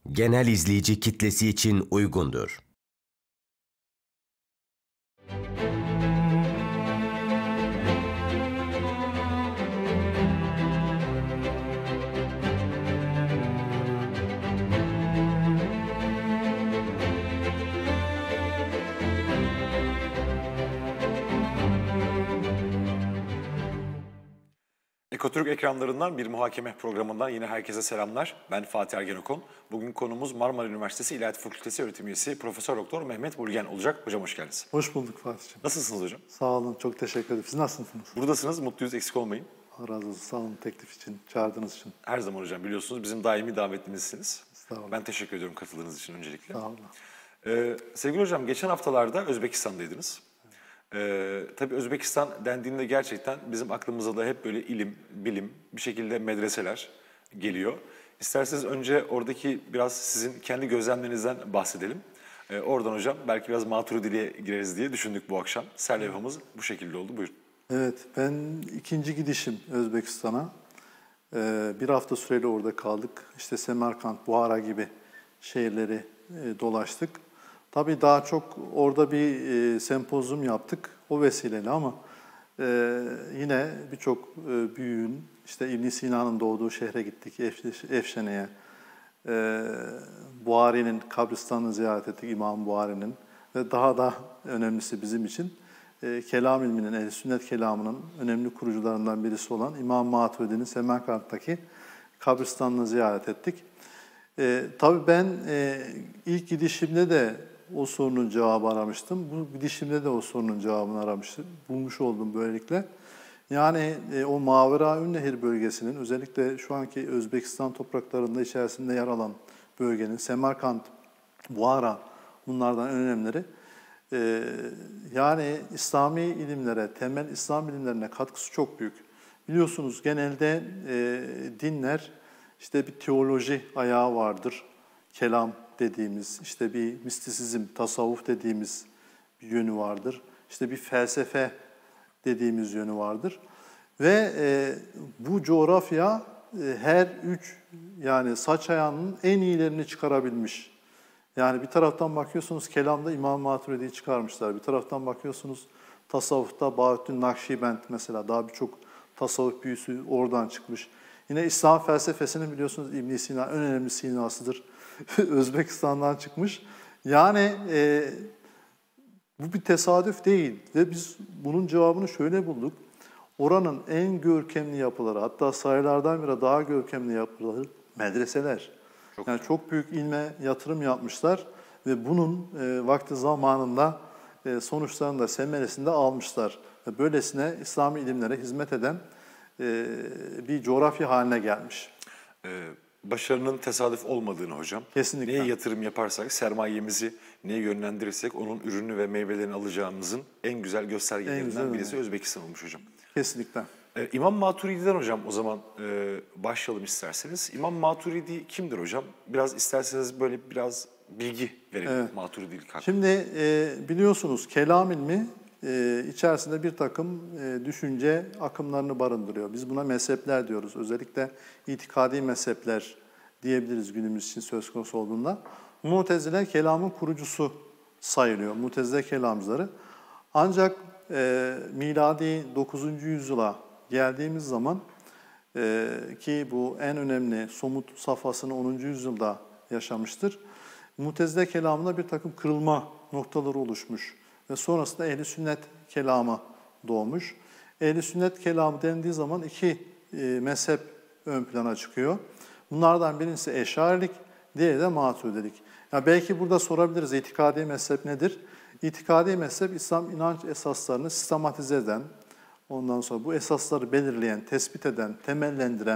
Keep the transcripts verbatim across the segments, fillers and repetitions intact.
genel izleyici kitlesi için uygundur. Ekotürk ekranlarından bir muhakeme programından yine herkese selamlar. Ben Fatih Ergenekon. Bugün konumuz Marmara Üniversitesi İlahiyat Fakültesi öğretim üyesi Profesör Doktor Mehmet Bulgen olacak. Hocam hoş geldiniz. Hoş bulduk Fatih'ciğim. Nasılsınız hocam? Sağ olun, çok teşekkür ederim. Siz nasılsınız? Buradasınız, mutluyuz, eksik olmayın. Allah razı olsun, sağ olun teklif için, çağırdığınız için. Her zaman hocam, biliyorsunuz bizim daimi davetlimizsiniz. Sağ olun. Ben teşekkür ediyorum katıldığınız için öncelikle. Sağ olun. Ee, sevgili hocam, geçen haftalarda Özbekistan'daydınız. Ee, tabii Özbekistan dendiğinde gerçekten bizim aklımıza da hep böyle ilim, bilim, bir şekilde medreseler geliyor. İsterseniz önce oradaki biraz sizin kendi gözlemlerinizden bahsedelim. Ee, oradan hocam belki biraz Maturidiliğe gireriz diye düşündük bu akşam. Serlevhamız bu şekilde oldu. Buyurun. Evet, ben ikinci gidişim Özbekistan'a. Ee, bir hafta süreyle orada kaldık. İşte Semerkant, Buhara gibi şehirleri e, dolaştık. Tabii daha çok orada bir e, sempozyum yaptık o vesileyle ama e, yine birçok e, büyüğün, işte İbn Sina'nın doğduğu şehre gittik, Ef, Efşene'ye. E, Buhari'nin kabristanını ziyaret ettik, İmam Buhari'nin. Ve daha da önemlisi bizim için e, kelam ilminin, ehl-i sünnet kelamının önemli kurucularından birisi olan İmam Maturidi'nin Semerkant'taki kabristanını ziyaret ettik. E, tabii ben e, ilk gidişimde de o sorunun cevabı aramıştım. Bu gidişimde de o sorunun cevabını aramıştım. Bulmuş oldum böylelikle. Yani e, o Mavera-ü Nehir bölgesinin, özellikle şu anki Özbekistan topraklarında içerisinde yer alan bölgenin, Semerkant, Buhara, bunlardan en önemlileri. E, yani İslami ilimlere, temel İslam ilimlerine katkısı çok büyük. Biliyorsunuz genelde e, dinler, işte bir teoloji ayağı vardır, kelam dediğimiz, işte bir mistisizm, tasavvuf dediğimiz bir yönü vardır. İşte bir felsefe dediğimiz yönü vardır. Ve e, bu coğrafya e, her üç yani saç ayağının en iyilerini çıkarabilmiş. Yani bir taraftan bakıyorsunuz kelamda İmam Maturidi'yi çıkarmışlar. Bir taraftan bakıyorsunuz tasavvufta Bahattin Nakşibend mesela, daha birçok tasavvuf büyüsü oradan çıkmış. Yine İslam felsefesinin biliyorsunuz İbn Sina en önemli sinasıdır. Özbekistan'dan çıkmış. Yani e, bu bir tesadüf değil ve biz bunun cevabını şöyle bulduk. Oranın en görkemli yapıları, hatta sayılardan biri daha görkemli yapıları medreseler. Çok yani çok büyük ilme yatırım yapmışlar ve bunun e, vakti zamanında e, sonuçlarını da semeresinde almışlar. Ve böylesine İslami ilimlere hizmet eden e, bir coğrafya haline gelmiş. Ee, Başarının tesadüf olmadığını hocam, kesinlikle. Neye yatırım yaparsak, sermayemizi neye yönlendirirsek onun ürünü ve meyvelerini alacağımızın en güzel göstergelerinden en güzel birisi Özbekistan olmuş hocam. Kesinlikle. Ee, İmam Maturidi'den hocam o zaman e, başlayalım isterseniz. İmam Maturidi kimdir hocam? Biraz isterseniz böyle biraz bilgi verelim evet. Maturidilik hakkında. Şimdi e, biliyorsunuz kelam ilmi e, içerisinde bir takım e, düşünce akımlarını barındırıyor. Biz buna mezhepler diyoruz. Özellikle itikadi mezhepler diyebiliriz günümüz için söz konusu olduğunda. Mutezile kelamın kurucusu sayılıyor. Mutezile kelamcıları. Ancak e, miladi dokuzuncu yüzyıla geldiğimiz zaman e, ki bu en önemli somut safhasını onuncu yüzyılda yaşamıştır. Mutezile kelamında bir takım kırılma noktaları oluşmuş ve sonrasında ehl-i sünnet kelamı doğmuş. Ehl-i sünnet kelamı dendiği zaman iki e, mezhep ön plana çıkıyor. Bunlardan birincisi Eşarilik, diğeri de Maturidilik. Yani belki burada sorabiliriz, itikadi mezhep nedir? İtikadi mezhep, İslam inanç esaslarını sistematize eden, ondan sonra bu esasları belirleyen, tespit eden, temellendiren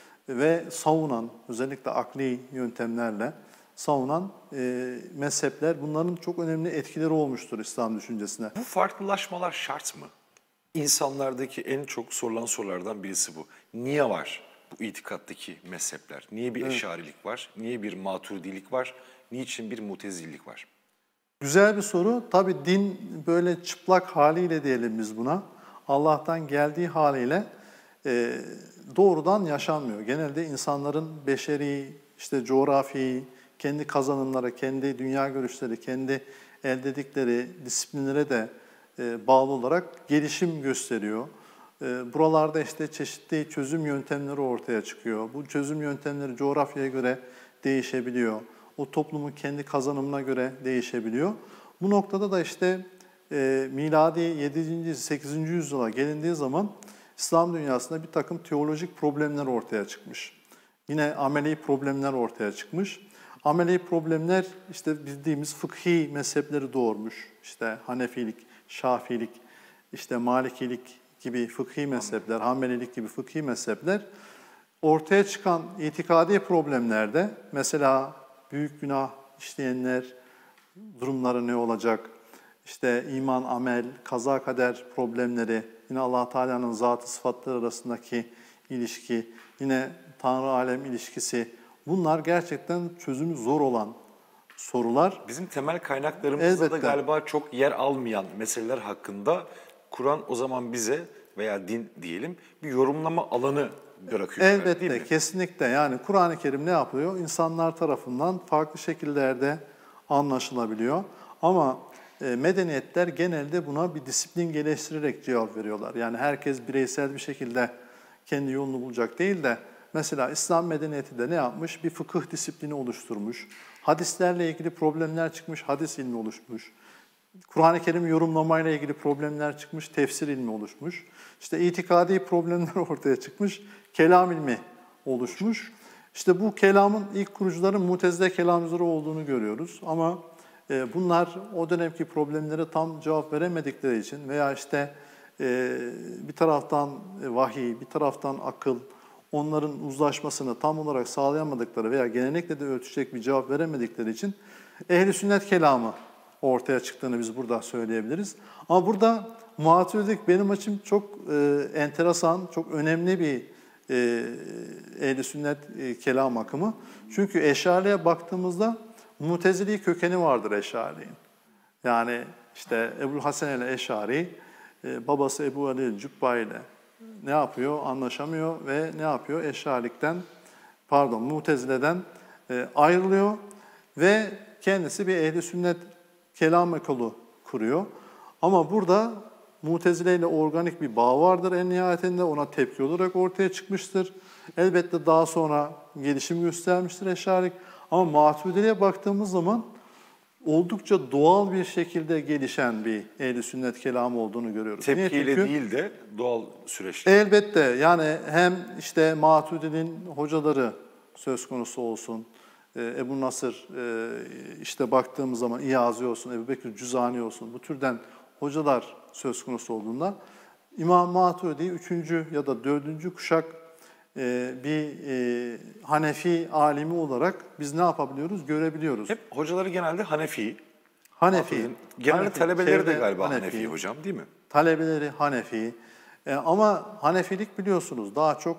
ve savunan, özellikle akli yöntemlerle savunan e, mezhepler, bunların çok önemli etkileri olmuştur İslam düşüncesine. Bu farklılaşmalar şart mı? İnsanlardaki en çok sorulan sorulardan birisi bu. Niye var bu itikattaki mezhepler? Niye bir evet. Eşarilik var? Niye bir Maturidilik var? Niçin bir Mutezilelik var? Güzel bir soru. Tabii din böyle çıplak haliyle diyelim biz buna. Allah'tan geldiği haliyle e, doğrudan yaşanmıyor. Genelde insanların beşeri, işte coğrafi, kendi kazanımlara, kendi dünya görüşleri, kendi elde ettikleri disiplinlere de e, bağlı olarak gelişim gösteriyor. E, buralarda işte çeşitli çözüm yöntemleri ortaya çıkıyor. Bu çözüm yöntemleri coğrafyaya göre değişebiliyor. O toplumun kendi kazanımına göre değişebiliyor. Bu noktada da işte e, miladi yedinci sekizinci yüzyıla gelindiği zaman İslam dünyasında bir takım teolojik problemler ortaya çıkmış. Yine ameli problemler ortaya çıkmış. Ameli problemler işte bildiğimiz fıkhi mezhepleri doğurmuş. İşte Hanefilik, Şafiilik, işte Malikilik gibi fıkhi mezhepler, Hanbelilik gibi fıkhi mezhepler ortaya çıkan itikadi problemlerde mesela büyük günah işleyenler durumları ne olacak? İşte iman, amel, kaza kader problemleri, yine Allah Teala'nın zatı sıfatları arasındaki ilişki, yine Tanrı alem ilişkisi, bunlar gerçekten çözümü zor olan sorular. Bizim temel kaynaklarımızda Elbette. da galiba çok yer almayan meseleler hakkında Kur'an o zaman bize veya din diyelim bir yorumlama alanı bırakıyor. Elbette, değil mi? kesinlikle. Yani Kur'an-ı Kerim ne yapıyor? İnsanlar tarafından farklı şekillerde anlaşılabiliyor. Ama e, medeniyetler genelde buna bir disiplin geliştirerek cevap veriyorlar. Yani herkes bireysel bir şekilde kendi yolunu bulacak değil de, mesela İslam medeniyeti de ne yapmış? Bir fıkıh disiplini oluşturmuş. Hadislerle ilgili problemler çıkmış, hadis ilmi oluşmuş. Kur'an-ı Kerim yorumlamayla ilgili problemler çıkmış, tefsir ilmi oluşmuş. İşte itikadi problemler ortaya çıkmış, kelam ilmi oluşmuş. İşte bu kelamın ilk kurucuları Mutezile kelamcıları olduğunu görüyoruz. Ama e, bunlar o dönemki problemlere tam cevap veremedikleri için veya işte e, bir taraftan vahiy, bir taraftan akıl, onların uzlaşmasını tam olarak sağlayamadıkları veya genellikle de ölçecek bir cevap veremedikleri için ehl-i sünnet kelamı ortaya çıktığını biz burada söyleyebiliriz. Ama burada Maturidilik benim açım çok e, enteresan, çok önemli bir e, ehl-i sünnet e, kelam akımı. Çünkü Eşari'ye baktığımızda Mutezili kökeni vardır Eşari'nin. Yani işte Ebu'l Hasan el-Eşari, e, babası Ebu Ali el-Cübba ile ne yapıyor? Anlaşamıyor ve ne yapıyor? Eşarilikten, pardon Mutezile'den e, ayrılıyor ve kendisi bir ehl-i sünnet kelam ekolü kuruyor. Ama burada Mutezile ile organik bir bağ vardır en nihayetinde. Ona tepki olarak ortaya çıkmıştır. Elbette daha sonra gelişim göstermiştir Eşarilik. Ama Maturidi'ye baktığımız zaman oldukça doğal bir şekilde gelişen bir ehl-i sünnet kelamı olduğunu görüyoruz. Tepkiyle Çünkü, değil de doğal süreçte. elbette yani hem işte Maturidi'nin hocaları söz konusu olsun, Ebu Nasır işte baktığımız zaman İyazi olsun, Ebu Bekir Cüzani olsun, bu türden hocalar söz konusu olduğunda İmam Maturidi üçüncü ya da dördüncü kuşak bir Hanefi alimi olarak biz ne yapabiliyoruz? Görebiliyoruz. Hep hocaları genelde Hanefi. Hanefi. Maturidi'nin Genelde Hanefi, talebeleri de çevre galiba Hanefi. Hanefi hocam değil mi? Talebeleri Hanefi. E, ama Hanefilik biliyorsunuz daha çok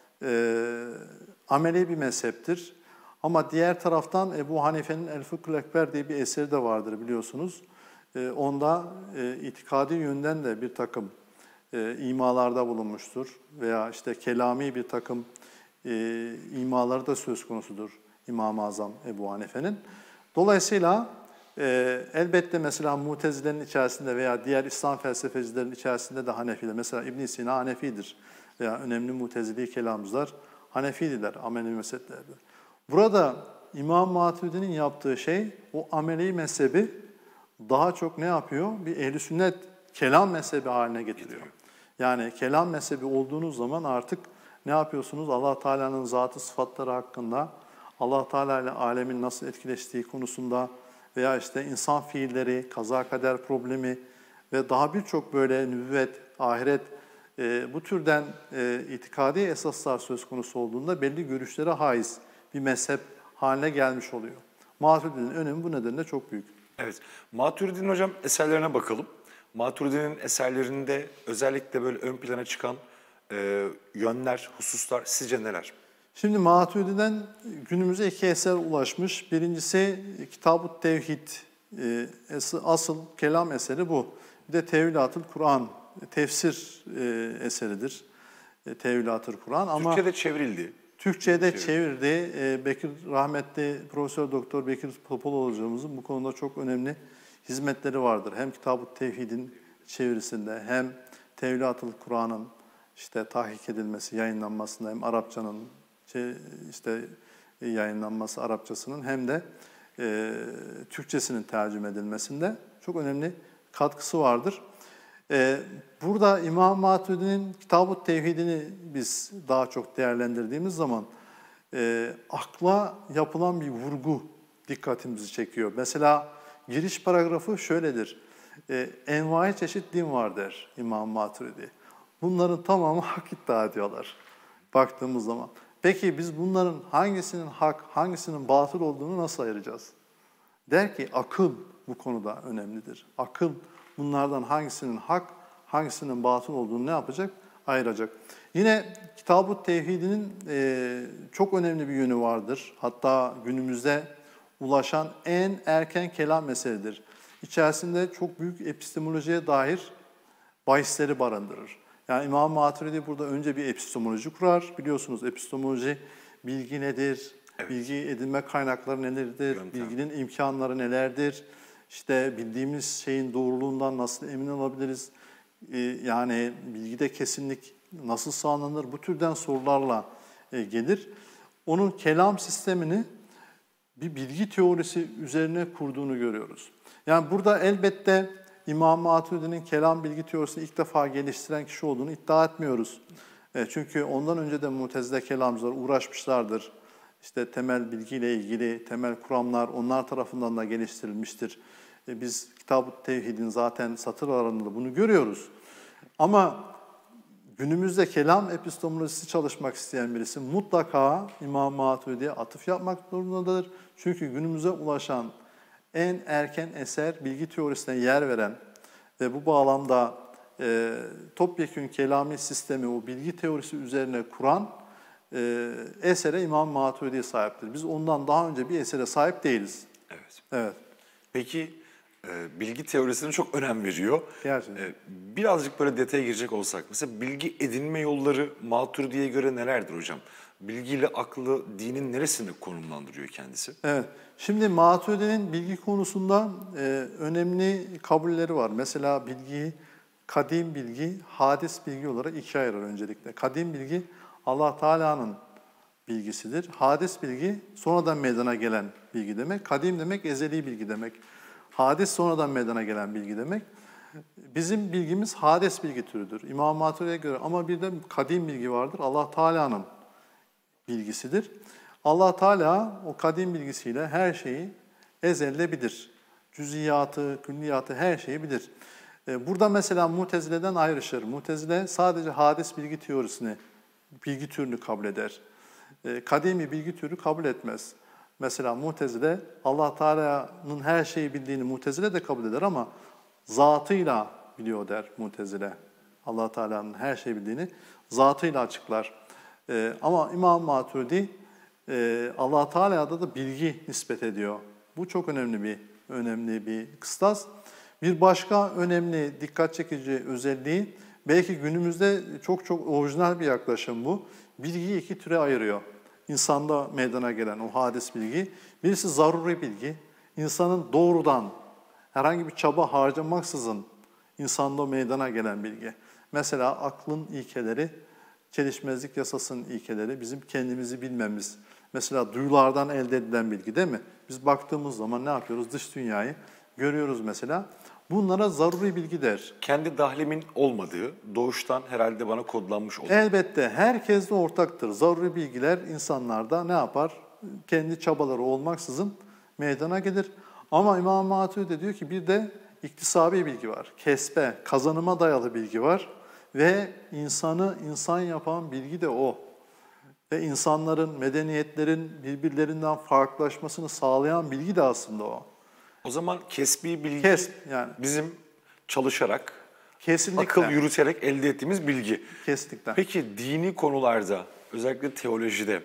e, ameli bir mezheptir. Ama diğer taraftan Ebu Hanife'nin El-Fıkhül Ekber diye bir eseri de vardır biliyorsunuz. E, onda e, itikadi yönden de bir takım e, imalarda bulunmuştur. Veya işte kelami bir takım e, imaları da söz konusudur İmam-ı Azam Ebu Hanife'nin. Dolayısıyla e, elbette mesela Mutezile'nin içerisinde veya diğer İslam felsefecilerin içerisinde de Hanefiler. Mesela İbn Sina Hanefidir veya önemli Mutezili kelamcılar Hanefidiler ameli mezheplerde. Burada İmam Maturidi'nin yaptığı şey o ameli mezhebi daha çok ne yapıyor? Bir ehl-i sünnet kelam mezhebi haline getiriyor. Yani kelam mezhebi olduğunuz zaman artık ne yapıyorsunuz? Allah Teala'nın zatı sıfatları hakkında, Allah Teala ile alemin nasıl etkileştiği konusunda veya işte insan fiilleri, kaza kader problemi ve daha birçok böyle nübüvvet, ahiret e, bu türden e, itikadi esaslar söz konusu olduğunda belli görüşlere haiz bir mezhep haline gelmiş oluyor. Maturidi'nin önemi bu nedenle çok büyük. Evet. Maturidi'nin hocam eserlerine bakalım. Maturidi'nin eserlerinde özellikle böyle ön plana çıkan e, yönler, hususlar sizce neler? Şimdi Maturidi'den günümüze iki eser ulaşmış. Birincisi Kitab-ı Tevhid, e, asıl kelam eseri bu. Bir de Tevhilatül Kur'an, tefsir e, eseridir. E, Tevhilatül Kur'an. Ama Türkçe'de çevrildi. Türkçe'ye de Çevir. çevirdi. E, Bekir rahmetli Profesör Doktor Bekir Topaloğlu hocamızın bu konuda çok önemli hizmetleri vardır. Hem Kitab-ı Tevhid'in çevirisinde hem Tevhilat-ı Kur'an'ın işte tahkik edilmesi, yayınlanmasında hem Arapçanın şey, işte yayınlanması Arapçasının hem de e, Türkçesinin tercüme edilmesinde çok önemli katkısı vardır. E, burada İmam Maturidi'nin Kitab-ı Tevhid'ini biz daha çok değerlendirdiğimiz zaman e, akla yapılan bir vurgu dikkatimizi çekiyor. Mesela giriş paragrafı şöyledir. E, envai çeşit din var der İmam Maturidi. Bunların tamamı hak iddia ediyorlar baktığımız zaman. Peki biz bunların hangisinin hak, hangisinin batıl olduğunu nasıl ayıracağız? Der ki akıl bu konuda önemlidir. Akıl bunlardan hangisinin hak, hangisinin batıl olduğunu ne yapacak? Ayıracak. Yine Kitab-ı Tevhid'in e, çok önemli bir yönü vardır. Hatta günümüzde ulaşan en erken kelam meseledir. İçerisinde çok büyük epistemolojiye dair bahisleri barındırır. Yani İmam Maturidi burada önce bir epistemoloji kurar. Biliyorsunuz epistemoloji bilgi nedir? Evet. Bilgi edinme kaynakları nelerdir? Yöntem. Bilginin imkanları nelerdir? İşte bildiğimiz şeyin doğruluğundan nasıl emin olabiliriz? Ee, yani bilgide kesinlik nasıl sağlanır? Bu türden sorularla e, gelir. Onun kelam sistemini bir bilgi teorisi üzerine kurduğunu görüyoruz. Yani burada elbette İmam Maturidi'nin kelam bilgi teorisini ilk defa geliştiren kişi olduğunu iddia etmiyoruz. E, çünkü ondan önce de Mu'tezile kelamcılar uğraşmışlardır. İşte temel bilgiyle ilgili temel kuramlar onlar tarafından da geliştirilmiştir. E, biz Kitab-ı Tevhid'in zaten satır aralarında bunu görüyoruz. Ama günümüzde kelam epistemolojisi çalışmak isteyen birisi mutlaka İmam Maturidi'ye atıf yapmak zorundadır. Çünkü günümüze ulaşan en erken eser bilgi teorisine yer veren ve bu bağlamda e, topyekün kelami sistemi o bilgi teorisi üzerine kuran e, esere İmam Maturidi sahiptir. Biz ondan daha önce bir esere sahip değiliz. Evet. Evet. Peki e, bilgi teorisine çok önem veriyor. Gerçekten. E, birazcık böyle detaya girecek olsak mesela bilgi edinme yolları Maturidi'ye göre nelerdir hocam? Bilgiyle aklı dinin neresinde konumlandırıyor kendisi? Evet. Şimdi Maturidi'nin bilgi konusunda e, önemli kabulleri var. Mesela bilgiyi kadim bilgi, hadis bilgi olarak ikiye ayırır öncelikle. Kadim bilgi Allah Teala'nın bilgisidir. Hadis bilgi sonradan meydana gelen bilgi demek. Kadim demek ezeli bilgi demek. Hadis sonradan meydana gelen bilgi demek. Bizim bilgimiz hadis bilgi türüdür. İmam Maturidi'ye göre ama bir de kadim bilgi vardır. Allah Teala'nın bilgisidir. Allah Teala o kadim bilgisiyle her şeyi ezelde bilir. Cüziyatı, külliyatı her şeyi bilir. Burada mesela Mu'tezile'den ayrışır. Mu'tezile sadece hadis bilgi teorisini, bilgi türünü kabul eder. Kadimi bilgi türü kabul etmez. Mesela Mu'tezile Allah Teala'nın her şeyi bildiğini Mu'tezile de kabul eder ama zatıyla biliyor der Mu'tezile. Allah Teala'nın her şeyi bildiğini zatıyla açıklar. Ama İmam Maturidi Allah Teala'da da bilgi nispet ediyor. Bu çok önemli bir önemli bir kıstas. Bir başka önemli dikkat çekici özelliği belki günümüzde çok çok orijinal bir yaklaşım bu. Bilgiyi iki türe ayırıyor. İnsanda meydana gelen o hadis bilgi. Birisi zaruri bilgi. İnsanın doğrudan herhangi bir çaba harcamaksızın insanda meydana gelen bilgi. Mesela aklın ilkeleri, çelişmezlik yasasının ilkeleri, bizim kendimizi bilmemiz. Mesela duyulardan elde edilen bilgi değil mi? Biz baktığımız zaman ne yapıyoruz? Dış dünyayı görüyoruz mesela. Bunlara zaruri bilgi der. Kendi dahlimin olmadığı, doğuştan herhalde bana kodlanmış olan. Elbette herkeste ortaktır. Zaruri bilgiler insanlarda ne yapar? Kendi çabaları olmaksızın meydana gelir. Ama İmam Maturidi diyor ki bir de iktisabi bilgi var. Kesbe, kazanıma dayalı bilgi var. Ve insanı insan yapan bilgi de o. Ve insanların, medeniyetlerin birbirlerinden farklılaşmasını sağlayan bilgi de aslında o. O zaman kesbi bilgi Kesb, yani. bizim çalışarak, Kesinlikle. akıl yürüterek elde ettiğimiz bilgi. Kesinlikle. Peki dini konularda, özellikle teolojide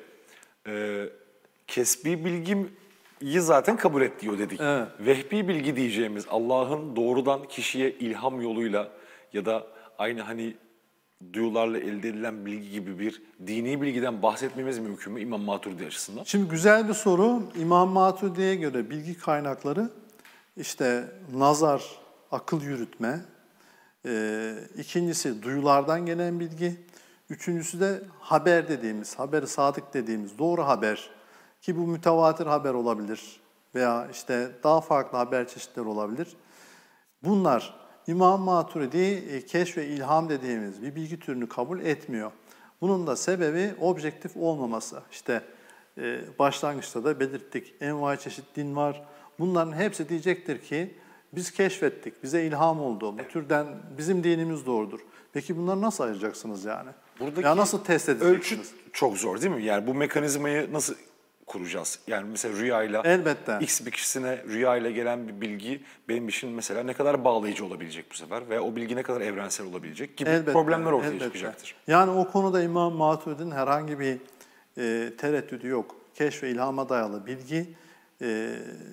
e, kesbi bilgiyi zaten kabul et diyor dedik. Evet. Vehbi bilgi diyeceğimiz Allah'ın doğrudan kişiye ilham yoluyla ya da aynı hani duyularla elde edilen bilgi gibi bir dini bilgiden bahsetmemiz mümkün mü İmam Maturidi açısından? Şimdi güzel bir soru. İmam Maturidi'ye göre bilgi kaynakları işte nazar, akıl yürütme, e, ikincisi duyulardan gelen bilgi, üçüncüsü de haber dediğimiz, haber-i sadık dediğimiz doğru haber ki bu mütevatir haber olabilir veya işte daha farklı haber çeşitleri olabilir. Bunlar İmam Maturidi e, keşf ve ilham dediğimiz bir bilgi türünü kabul etmiyor. Bunun da sebebi objektif olmaması. İşte e, başlangıçta da belirttik. Envai çeşit din var. Bunların hepsi diyecektir ki biz keşfettik, bize ilham oldu. Bu türden bizim dinimiz doğrudur. Peki bunları nasıl ayıracaksınız yani? Buradaki ya nasıl test edeceksiniz? ölçü çok zor değil mi? Yani bu mekanizmayı nasıl kuracağız? Yani mesela rüyayla, Elbette. X bir kişisine rüyayla gelen bir bilgi benim için mesela ne kadar bağlayıcı olabilecek bu sefer ve o bilgi ne kadar evrensel olabilecek gibi Elbette, problemler ortaya elbette. çıkacaktır. Yani o konuda İmam Maturidi'nin herhangi bir e, tereddüdü yok. Keşf ve ilhama dayalı bilgi e,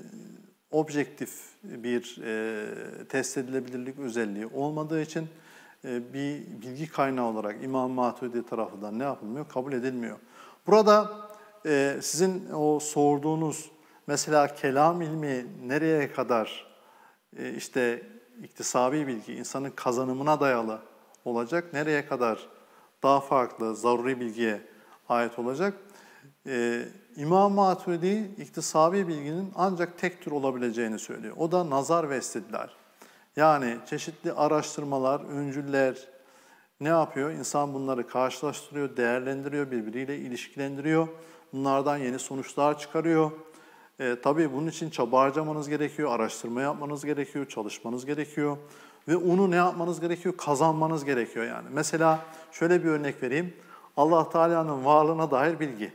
objektif bir e, test edilebilirlik özelliği olmadığı için e, bir bilgi kaynağı olarak İmam Maturidi tarafından ne yapılmıyor? Kabul edilmiyor. Burada e, sizin o sorduğunuz mesela kelam ilmi nereye kadar e, işte iktisabi bilgi, insanın kazanımına dayalı olacak, nereye kadar daha farklı, zaruri bilgiye ait olacak? Ee, İmam Maturidi iktisabi bilginin ancak tek tür olabileceğini söylüyor. O da nazar ve istidlal. Yani çeşitli araştırmalar, öncüller ne yapıyor? İnsan bunları karşılaştırıyor, değerlendiriyor, birbiriyle ilişkilendiriyor. Bunlardan yeni sonuçlar çıkarıyor. E, tabii bunun için çaba harcamanız gerekiyor, araştırma yapmanız gerekiyor, çalışmanız gerekiyor. Ve onu ne yapmanız gerekiyor? Kazanmanız gerekiyor yani. Mesela şöyle bir örnek vereyim. Allah Teala'nın varlığına dair bilgi.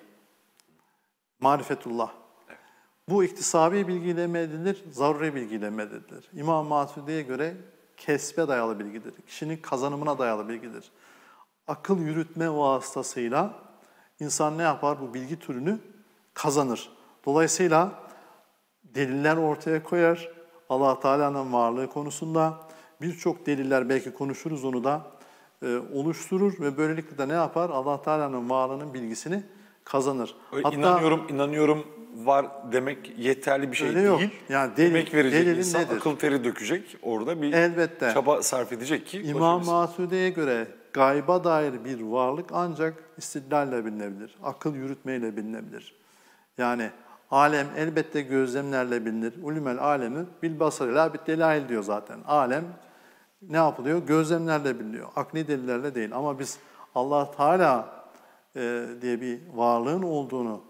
Marifetullah. Evet. Bu iktisabi bilgiyle mi edilir, zaruri bilgiyle mi edilir? İmam Maturidi'ye göre kesbe dayalı bilgidir. Kişinin kazanımına dayalı bilgidir. Akıl yürütme vasıtasıyla insan ne yapar? Bu bilgi türünü kazanır. Dolayısıyla deliller ortaya koyar. Allah Teala'nın varlığı konusunda birçok deliller belki konuşuruz onu da e, oluşturur ve böylelikle de ne yapar? Allah Teala'nın varlığının bilgisini kazanır. Öyle Hatta inanıyorum, inanıyorum var demek yeterli bir şey öyle değil. yok. Yani delil, Emek verecek delilin insan, nedir? akıl teri dökecek. Orada bir Elbette. çaba sarf edecek ki İmam başarısı. Maturidi'ye göre gayba dair bir varlık ancak istidlalle bilinebilir, akıl yürütmeyle bilinebilir. Yani alem elbette gözlemlerle bilinir. Ulimel alemi bil basarıyla bit delail diyor zaten. Alem ne yapılıyor? Gözlemlerle biliniyor. Akli delillerle değil. Ama biz Allah Teala e, diye bir varlığın olduğunu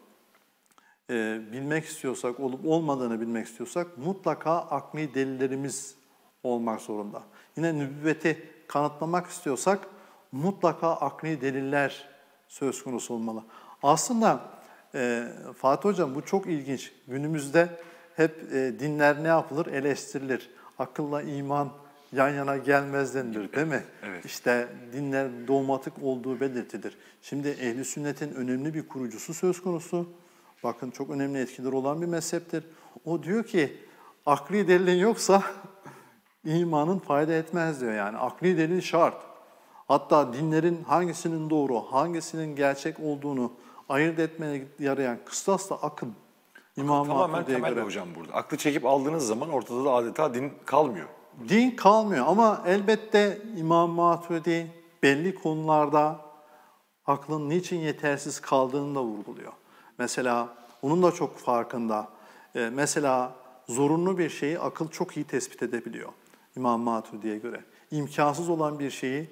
e, bilmek istiyorsak, olup olmadığını bilmek istiyorsak mutlaka akli delillerimiz olmak zorunda. Yine nübüvveti kanıtlamak istiyorsak mutlaka akli deliller söz konusu olmalı. Aslında e, Fatih Hocam bu çok ilginç. Günümüzde hep e, dinler ne yapılır? Eleştirilir. Akılla iman yan yana gelmez denilir değil mi? Evet. İşte dinler dogmatik olduğu belirtilir. Şimdi Ehl-i Sünnet'in önemli bir kurucusu söz konusu. Bakın çok önemli etkileri olan bir mezheptir. O diyor ki akli delilin yoksa imanın fayda etmez diyor yani. Akli delil şart. Hatta dinlerin hangisinin doğru, hangisinin gerçek olduğunu ayırt etmeye yarayan kıstas da akıl. İmam Tamamen Maturidi'ye temel göre. hocam burada. Aklı çekip aldığınız zaman ortada da adeta din kalmıyor. Din kalmıyor ama elbette İmam Maturidi belli konularda aklın niçin yetersiz kaldığını da vurguluyor. Mesela onun da çok farkında. Ee, mesela zorunlu bir şeyi akıl çok iyi tespit edebiliyor İmam Maturidi'ye göre. İmkansız olan bir şeyi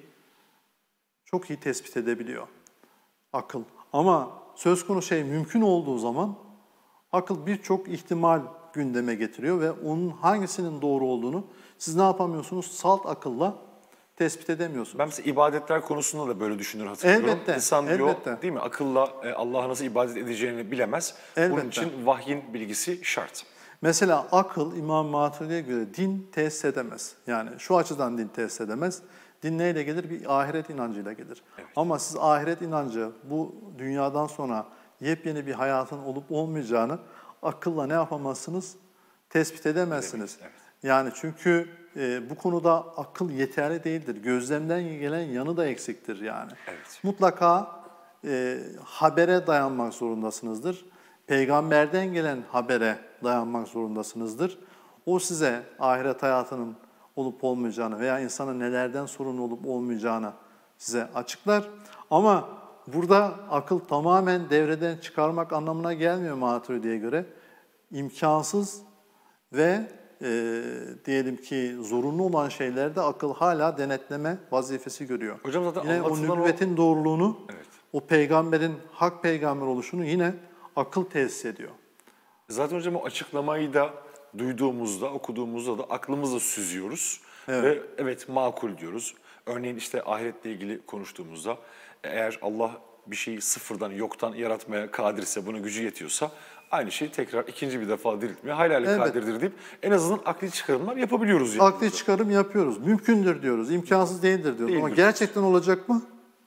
çok iyi tespit edebiliyor akıl. Ama söz konusu şey mümkün olduğu zaman akıl birçok ihtimal gündeme getiriyor ve onun hangisinin doğru olduğunu siz ne yapamıyorsunuz? Salt akılla tespit edemiyorsunuz. Ben mesela ibadetler konusunda da böyle düşünür hatırlıyorum. Elbette, İnsan diyor elbette. değil mi akılla e, Allah'a nasıl ibadet edeceğini bilemez. Elbette. Bunun için vahyin bilgisi şart. Mesela akıl İmam Maturidi'ye göre din tesis edemez. Yani şu açıdan din tesis edemez. Din neyle gelir? Bir ahiret inancıyla gelir. Evet. Ama siz ahiret inancı bu dünyadan sonra yepyeni bir hayatın olup olmayacağını akılla ne yapamazsınız? Tespit edemezsiniz. Evet. Yani çünkü e, bu konuda akıl yeterli değildir. Gözlemden gelen yanı da eksiktir yani. Evet. Mutlaka e, habere dayanmak zorundasınızdır. Peygamberden gelen habere dayanmak zorundasınızdır. O size ahiret hayatının olup olmayacağını veya insanın nelerden sorumlu olup olmayacağını size açıklar. Ama burada akıl tamamen devreden çıkarmak anlamına gelmiyor Maturidi'ye göre. İmkansız ve e, diyelim ki zorunlu olan şeylerde akıl hala denetleme vazifesi görüyor. Hocam zaten yine o anlatılan o- nübüvvetin doğruluğunu, Evet. o peygamberin hak peygamber oluşunu yine akıl tesis ediyor. Zaten hocam o açıklamayı da duyduğumuzda, okuduğumuzda da aklımızla süzüyoruz. Evet. Ve evet makul diyoruz. Örneğin işte ahiretle ilgili konuştuğumuzda eğer Allah bir şeyi sıfırdan, yoktan yaratmaya kadirse, buna gücü yetiyorsa aynı şeyi tekrar ikinci bir defa diriltmeye hayli hayli Evet. kadirdir deyip en azından akli çıkarımlar yapabiliyoruz. Yani Akli çıkarım yapıyoruz. Mümkündür diyoruz, imkansız değildir diyoruz. Ama Değildir. gerçekten olacak mı?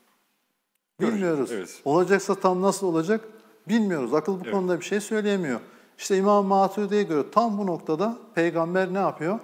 Bilmiyoruz. Evet. Olacaksa tam nasıl olacak? Bilmiyoruz. Akıl bu Evet. konuda bir şey söyleyemiyor. İşte İmam Maturidi'ye göre tam bu noktada peygamber ne yapıyor?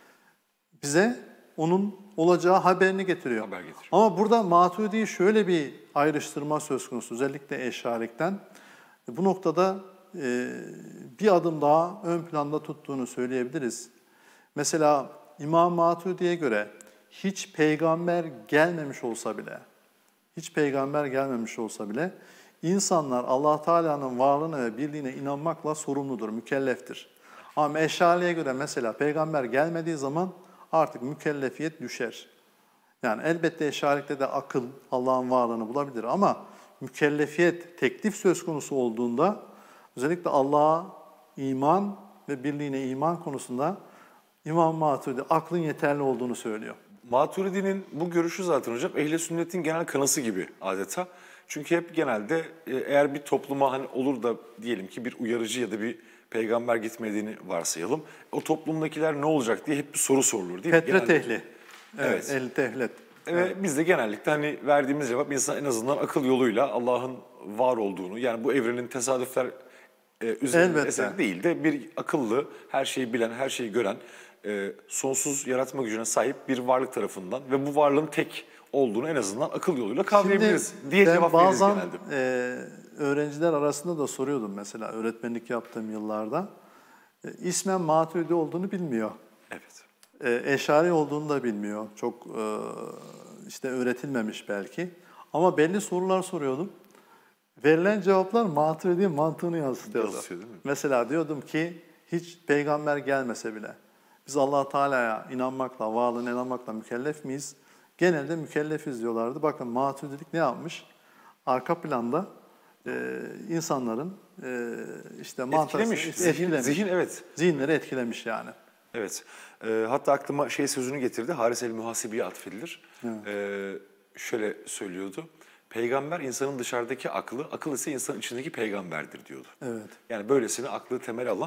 Bize onun olacağı haberini getiriyor. Haber getiriyor. Ama burada Maturidi'yi şöyle bir ayrıştırma söz konusu, özellikle eşarikten. Bu noktada e, bir adım daha ön planda tuttuğunu söyleyebiliriz. Mesela İmam Maturidi'ye göre hiç peygamber gelmemiş olsa bile, hiç peygamber gelmemiş olsa bile insanlar Allah Teala'nın varlığına ve birliğine inanmakla sorumludur, mükelleftir. Ama Eşari'ye göre mesela peygamber gelmediği zaman artık mükellefiyet düşer. Yani elbette Eşari'de de akıl Allah'ın varlığını bulabilir ama mükellefiyet, teklif söz konusu olduğunda özellikle Allah'a iman ve birliğine iman konusunda İmam Maturidi aklın yeterli olduğunu söylüyor. Maturidi'nin bu görüşü zaten hocam ehl-i sünnetin genel kanısı gibi adeta. Çünkü hep genelde e, eğer bir topluma hani olur da diyelim ki bir uyarıcı ya da bir peygamber gitmediğini varsayalım. O toplumdakiler ne olacak diye hep bir soru sorulur değil mi? Fetret Genelde- ehli. Evet, Evet. ehli tehlet. Ve biz de genellikle hani verdiğimiz cevap insan en azından akıl yoluyla Allah'ın var olduğunu, yani bu evrenin tesadüfler e, üzerinde Elbette. eseri değil de bir akıllı, her şeyi bilen, her şeyi gören, e, sonsuz yaratma gücüne sahip bir varlık tarafından ve bu varlığın tek olduğunu en azından akıl yoluyla kavrayabiliriz diye ben cevap veririz bazen genelde. e, öğrenciler arasında da soruyordum mesela öğretmenlik yaptığım yıllarda. E, ismen Maturidi olduğunu bilmiyor. Evet. E, Eşari olduğunu da bilmiyor. Çok e, işte öğretilmemiş belki. Ama belli sorular soruyordum. Verilen cevaplar Maturidi mantığını yansıtıyordu. Yansıtıyor, değil mi? Mesela diyordum ki hiç peygamber gelmese bile biz Allah Teala'ya inanmakla, varlığına inanmakla mükellef miyiz? Genelde mükellefiz diyorlardı. Bakın Maturidilik ne yapmış? Arka planda e, insanların e, işte mantığını Etkilemiş. Zihin, etkilemiş. zihin evet. Zihinleri etkilemiş yani. Evet. Ee, hatta aklıma şey sözünü getirdi. Haris el-Muhasibi'ye atfedilir. Ee, şöyle söylüyordu. Peygamber insanın dışarıdaki aklı, akıl ise insanın içindeki peygamberdir diyordu. Evet. Yani böylesine aklı temel alan.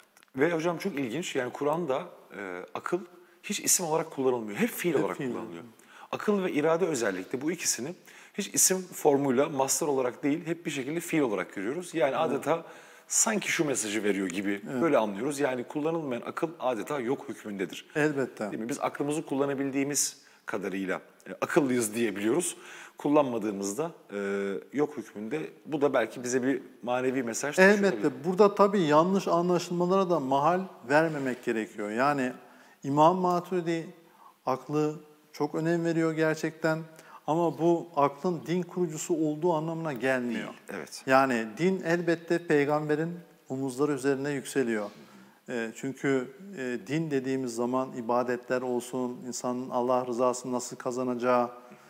Ve hocam çok ilginç, yani Kur'an'da e, akıl hiç isim olarak kullanılmıyor. Hep fiil olarak fiil. kullanılıyor. Akıl ve irade özellikle bu ikisini hiç isim formuyla, mastar olarak değil, hep bir şekilde fiil olarak görüyoruz. Yani adeta sanki şu mesajı veriyor gibi böyle anlıyoruz. Yani kullanılmayan akıl adeta yok hükmündedir. Elbette. Değil mi? Biz aklımızı kullanabildiğimiz kadarıyla e, akıllıyız diyebiliyoruz. Kullanmadığımızda e, yok hükmünde. Bu da belki bize bir manevi mesaj taşıyor olabilir. Elbette. Burada tabii yanlış anlaşılmalara da mahal vermemek gerekiyor. Yani İmam Maturidi aklı çok önem veriyor gerçekten. Ama bu aklın din kurucusu olduğu anlamına gelmiyor. Evet. Yani din elbette peygamberin omuzları üzerine yükseliyor. E, çünkü e, din dediğimiz zaman ibadetler olsun, insanın Allah rızasını nasıl kazanacağı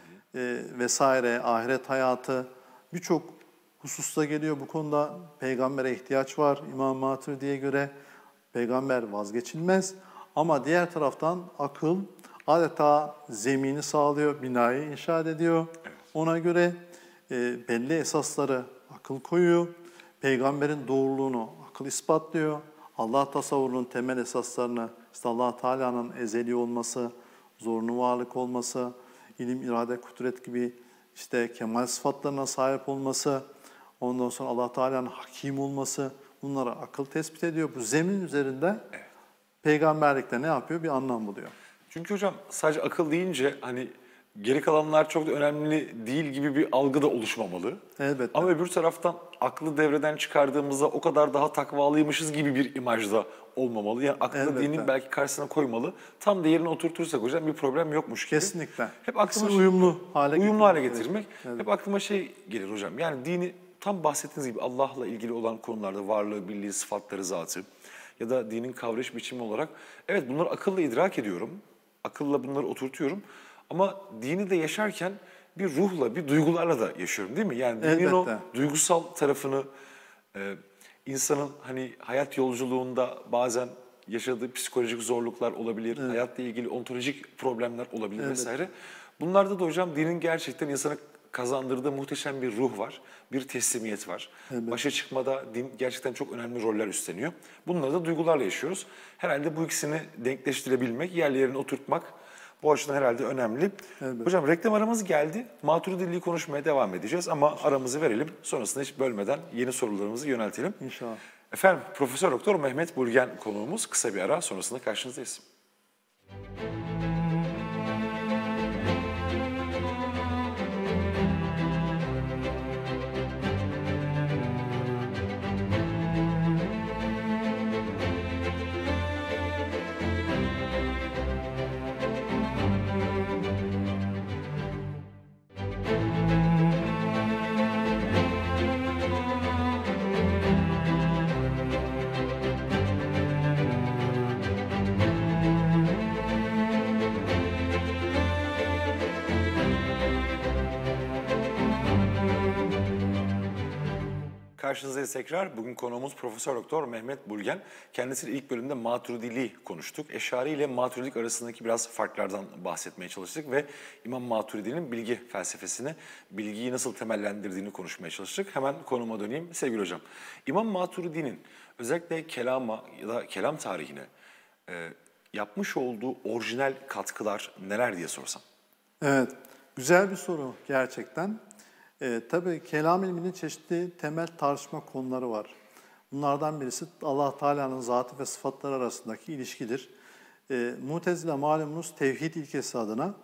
e, vesaire, ahiret hayatı birçok hususta geliyor. Bu konuda peygambere ihtiyaç var. İmam Maturidi'ye göre peygamber vazgeçilmez. Ama diğer taraftan akıl adeta zemini sağlıyor, binayı inşa ediyor. Ona göre e, belli esasları akıl koyuyor. Peygamberin doğruluğunu akıl ispatlıyor. Allah tasavvurunun temel esaslarını, işte Allah Teala'nın ezeli olması, zorunlu varlık olması, ilim, irade, kudret gibi işte kemal sıfatlarına sahip olması, ondan sonra Allah Teala'nın hakim olması, bunları akıl tespit ediyor. Bu zemin üzerinde peygamberlikte ne yapıyor? Bir anlam buluyor. Çünkü hocam sadece akıl deyince hani geri kalanlar çok da önemli değil gibi bir algı da oluşmamalı. Elbette. Ama öbür taraftan aklı devreden çıkardığımızda o kadar daha takvalıymışız gibi bir imaj da olmamalı. Yani aklı Elbette. dinin belki karşısına koymalı. Tam değerini oturtursak hocam bir problem yokmuş gibi. Kesinlikle. Hep aklıma İkisini uyumlu hale uyumlu hale getirmek. getirmek. Evet. Hep aklıma şey gelir hocam. Yani dini tam bahsettiğiniz gibi Allah'la ilgili olan konularda varlığı, birliği, sıfatları, zatı ya da dinin kavrayış biçimi olarak evet bunları akılla idrak ediyorum. Akılla bunları oturtuyorum. Ama dini de yaşarken bir ruhla, bir duygularla da yaşıyorum değil mi? Yani dinin Elbette. o duygusal tarafını, e, insanın hani hayat yolculuğunda bazen yaşadığı psikolojik zorluklar olabilir, hayatla ilgili ontolojik problemler olabilir Evet. vesaire. Bunlarda da hocam dinin gerçekten insana kazandırdığı muhteşem bir ruh var, bir teslimiyet var. Evet. Başa çıkmada din gerçekten çok önemli roller üstleniyor. Bunları da duygularla yaşıyoruz. Herhalde bu ikisini denkleştirebilmek, yerlerine oturtmak bu açıdan herhalde önemli. Evet. Hocam reklam aramız geldi. Maturidiliği konuşmaya devam edeceğiz ama aramızı verelim. Sonrasında hiç bölmeden yeni sorularımızı yöneltelim. İnşallah. Efendim Profesör Doktor Mehmet Bulgen konuğumuz. Kısa bir ara sonrasında karşınızdayız. Karşınızdayız tekrar. Bugün konuğumuz Profesör Doktor Mehmet Bulgen. Kendisiyle ilk bölümde Maturidiliği konuştuk. Eşari ile Maturidilik arasındaki biraz farklardan bahsetmeye çalıştık ve İmam Maturidi'nin bilgi felsefesini, bilgiyi nasıl temellendirdiğini konuşmaya çalıştık. Hemen konuma döneyim sevgili hocam. İmam Maturidi'nin özellikle kelama ya da kelam tarihine e, yapmış olduğu orijinal katkılar neler diye sorsam? Evet, güzel bir soru gerçekten. Ee, tabii kelam ilminin çeşitli temel tartışma konuları var. Bunlardan birisi Allah Teala'nın zatı ve sıfatları arasındaki ilişkidir. Ee, Mutezile malumunuz tevhid ilkesi adına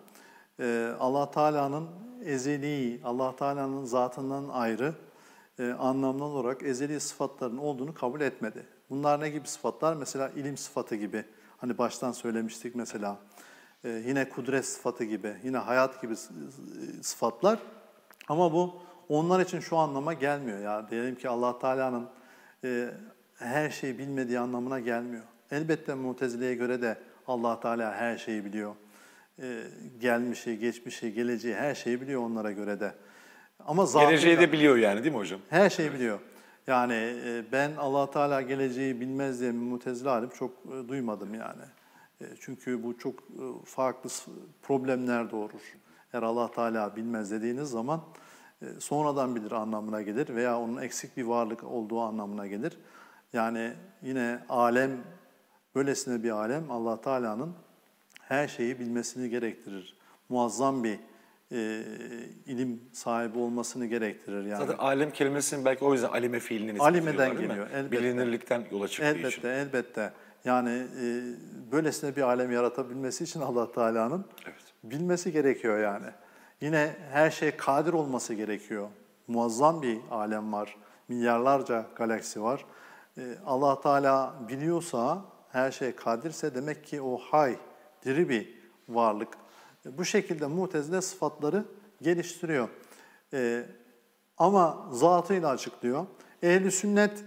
e, Allah Teala'nın ezeli, Allah Teala'nın zatından ayrı e, anlamlı olarak ezeli sıfatların olduğunu kabul etmedi. Bunlar ne gibi sıfatlar? Mesela ilim sıfatı gibi. Hani baştan söylemiştik mesela. E, yine kudret sıfatı gibi, yine hayat gibi sıfatlar. Ama bu onlar için şu anlama gelmiyor. Ya diyelim ki Allah Teala'nın e, her şeyi bilmediği anlamına gelmiyor. Elbette Mutezile'ye göre de Allah Teala her şeyi biliyor. E, gelmişi, geçmişi, geleceği her şeyi biliyor onlara göre de. Ama zatıyla, Geleceği de biliyor yani değil mi hocam? her şeyi biliyor. Yani e, ben Allah Teala geleceği bilmez diye Mutezile alim çok e, duymadım yani. E, çünkü bu çok e, farklı problemler doğurur. Eğer Allah Teala bilmez dediğiniz zaman e, sonradan bilir anlamına gelir veya onun eksik bir varlık olduğu anlamına gelir. Yani yine alem, böylesine bir alem Allah Teala'nın her şeyi bilmesini gerektirir. Muazzam bir e, ilim sahibi olmasını gerektirir. Yani. Zaten alem kelimesinin belki o yüzden alime fiilini Alimeden geliyor. Elbette. Bilinirlikten yola çıktığı elbette, için. Elbette. Yani e, böylesine bir alem yaratabilmesi için Allah Teala'nın Evet. bilmesi gerekiyor yani. Yine her şey kadir olması gerekiyor. Muazzam bir alem var. Milyarlarca galaksi var. E, Allah Teala biliyorsa, her şey kadirse demek ki o hay, diri bir varlık. E, bu şekilde Mutezile sıfatları geliştiriyor. E, ama zatıyla açıklıyor. Ehl-i sünnet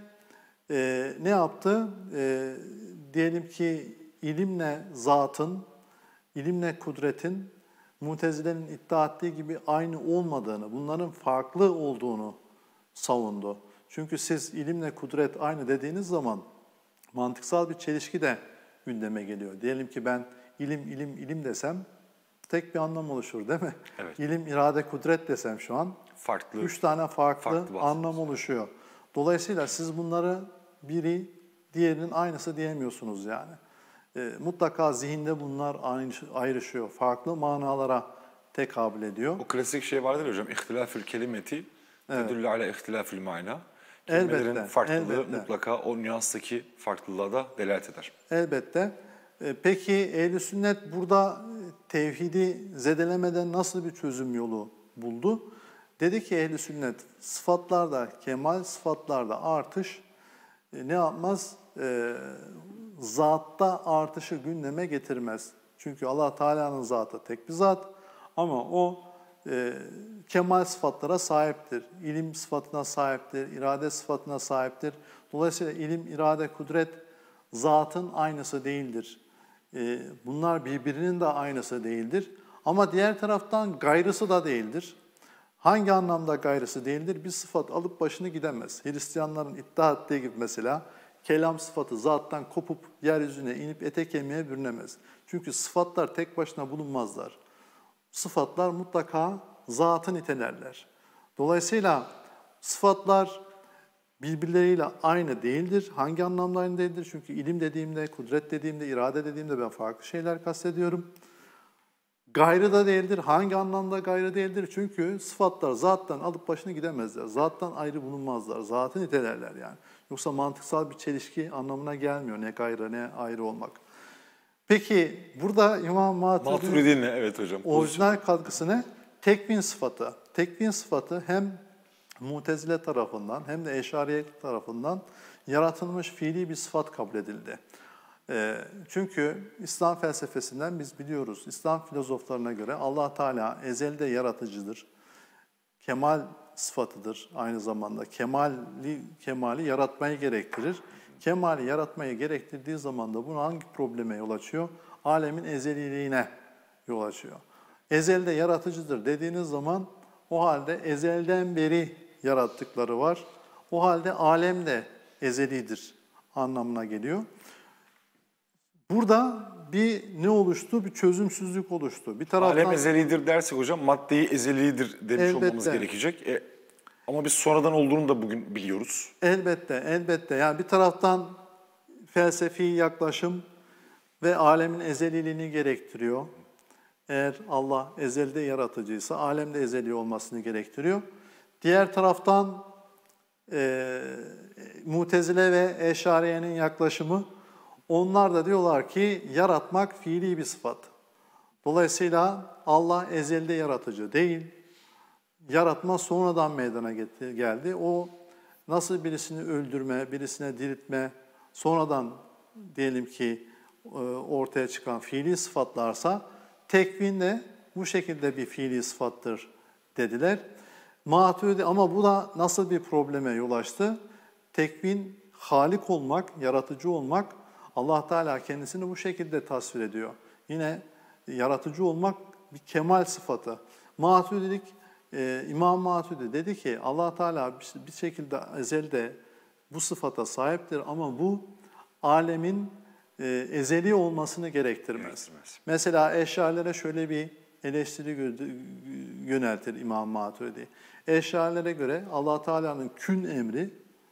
e, ne yaptı? E, diyelim ki ilimle zatın, ilimle kudretin Mutezile'nin iddia ettiği gibi aynı olmadığını, bunların farklı olduğunu savundu. Çünkü siz ilimle kudret aynı dediğiniz zaman mantıksal bir çelişki de gündeme geliyor. Diyelim ki ben ilim, ilim, ilim desem tek bir anlam oluşur değil mi? Evet. İlim, irade, kudret desem şu an Farklı. üç tane farklı, farklı anlam oluşuyor. Dolayısıyla siz bunları biri diğerinin aynısı diyemiyorsunuz yani. E, mutlaka zihinde bunlar ayrışıyor. Farklı manalara tekabül ediyor. O klasik şey vardır ya hocam. İhtilafül kelimeti tedullu ala ihtilafül mana. Kelimelerin Elbette, farklılığı elbette. mutlaka o nüanstaki farklılığa da delalet eder. Elbette. E, Peki ehl-i sünnet burada tevhidi zedelemeden nasıl bir çözüm yolu buldu? Dedi ki ehl-i sünnet sıfatlarda, kemal sıfatlarda artış e, ne yapmaz? E, zatta artışı gündeme getirmez. Çünkü Allah Teala'nın zatı tek bir zat ama o e, kemal sıfatlara sahiptir. İlim sıfatına sahiptir, irade sıfatına sahiptir. Dolayısıyla ilim, irade, kudret zatın aynısı değildir. E, bunlar birbirinin de aynısı değildir. Ama diğer taraftan gayrısı da değildir. Hangi anlamda gayrısı değildir? Bir sıfat alıp başını gidemez. Hristiyanların iddia ettiği gibi mesela kelam sıfatı zattan kopup yeryüzüne inip ete kemiğe bürünemez. Çünkü sıfatlar tek başına bulunmazlar. Sıfatlar mutlaka zatı nitelerler. Dolayısıyla sıfatlar birbirleriyle aynı değildir. Hangi anlamda aynı değildir? Çünkü ilim dediğimde, kudret dediğimde, irade dediğimde ben farklı şeyler kastediyorum. Gayrı da değildir. Hangi anlamda gayrı değildir? Çünkü sıfatlar zattan alıp başını gidemezler. Zattan ayrı bulunmazlar. Zatı nitelerler yani. Yoksa mantıksal bir çelişki anlamına gelmiyor. Ne gayrı ne ayrı olmak. Peki burada İmam Maturidi'nin Maturidi'nin evet hocam. orijinal katkısı ne? Tekvin sıfatı. Tekvin sıfatı hem Mutezile tarafından hem de Eşariye tarafından yaratılmış fiili bir sıfat kabul edildi. E, çünkü İslam felsefesinden biz biliyoruz, İslam filozoflarına göre Allah Teala ezelde yaratıcıdır. Kemal sıfatıdır aynı zamanda. Kemali, kemali yaratmayı gerektirir. Kemali yaratmayı gerektirdiği zaman da bunu hangi probleme yol açıyor? Alemin ezeliliğine yol açıyor. Ezelde yaratıcıdır dediğiniz zaman o halde ezelden beri yarattıkları var. O halde alem de ezelidir anlamına geliyor. Burada bir ne oluştu? Bir çözümsüzlük oluştu. Bir taraftan Alem ezelidir dersek hocam maddeyi ezelidir demiş Elbette. olmamız gerekecek. E, ama biz sonradan olduğunu da bugün biliyoruz. Elbette, elbette. Yani bir taraftan felsefi yaklaşım ve alemin ezeliliğini gerektiriyor. Eğer Allah ezelde yaratıcıysa alemde ezeli olmasını gerektiriyor. Diğer taraftan e, Mutezile ve Eşariye'nin yaklaşımı, onlar da diyorlar ki yaratmak fiili bir sıfat. Dolayısıyla Allah ezelde yaratıcı değil. Yaratma sonradan meydana geldi. O nasıl birisini öldürme, birisine diriltme, sonradan diyelim ki ortaya çıkan fiili sıfatlarsa tekvin de bu şekilde bir fiili sıfattır dediler. Maturidi ama bu da nasıl bir probleme yol açtı? Tekvin, halik olmak, yaratıcı olmak, Allah Teala kendisini bu şekilde tasvir ediyor. Yine yaratıcı olmak bir kemal sıfatı. Maturidilik, e, İmam Maturidi dedi ki Allah Teala bir şekilde ezelde bu sıfata sahiptir ama bu alemin e, ezeli olmasını gerektirmez. gerektirmez. Mesela Eş'arilere şöyle bir eleştiri yöneltir İmam Maturidi. Eş'arilere göre Allah Teala'nın kün emri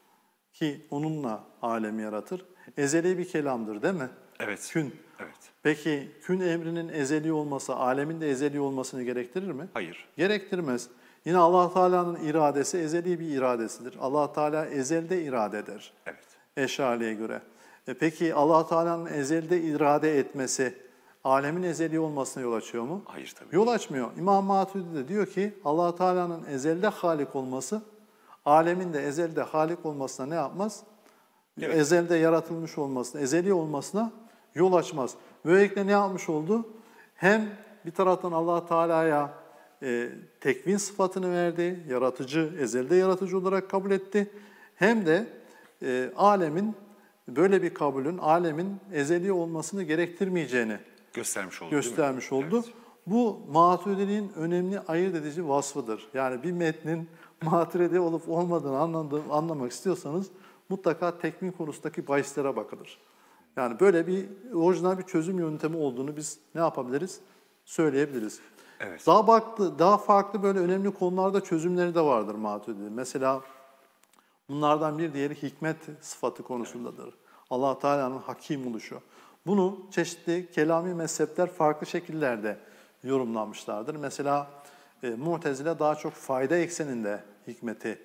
ki onunla alemi yaratır, ezeli bir kelamdır değil mi? Evet. Kün. Evet. Peki kün emrinin ezeli olması, alemin de ezeli olmasını gerektirir mi? Hayır. Gerektirmez. Yine Allah Teala'nın iradesi ezeli bir iradesidir. Allah Teala ezelde irade eder. Evet. Eş'ariye göre. E peki Allah Teala'nın ezelde irade etmesi alemin ezeli olmasına yol açıyor mu? Hayır tabii. Yol açmıyor. İmam Maturidi de diyor ki Allah Teala'nın ezelde halik olması alemin de ezelde halik olmasına ne yapmaz? Evet. Ezelde yaratılmış olmasına, ezeli olmasına yol açmaz. Böylelikle ne yapmış oldu? Hem bir taraftan Allah Teala'ya e, tekvin sıfatını verdi, yaratıcı, ezelde yaratıcı olarak kabul etti. Hem de e, alemin, böyle bir kabulün alemin ezeli olmasını gerektirmeyeceğini göstermiş oldu. Göstermiş oldu. Evet. Bu Maturidi'nin önemli ayırt edici vasfıdır. Yani bir metnin Maturidi olup olmadığını anladığım, anlamak istiyorsanız mutlaka tekvin konusundaki bahislere bakılır. Yani böyle bir orijinal bir çözüm yöntemi olduğunu biz ne yapabiliriz? Söyleyebiliriz. Evet. Daha baktı, daha farklı böyle önemli konularda çözümleri de vardır Maturidi'nin. Mesela bunlardan bir diğeri hikmet sıfatı konusundadır. Evet. Allah Teala'nın hakim oluşu. Bunu çeşitli kelami mezhepler farklı şekillerde yorumlamışlardır. Mesela e, Mu'tezile daha çok fayda ekseninde hikmeti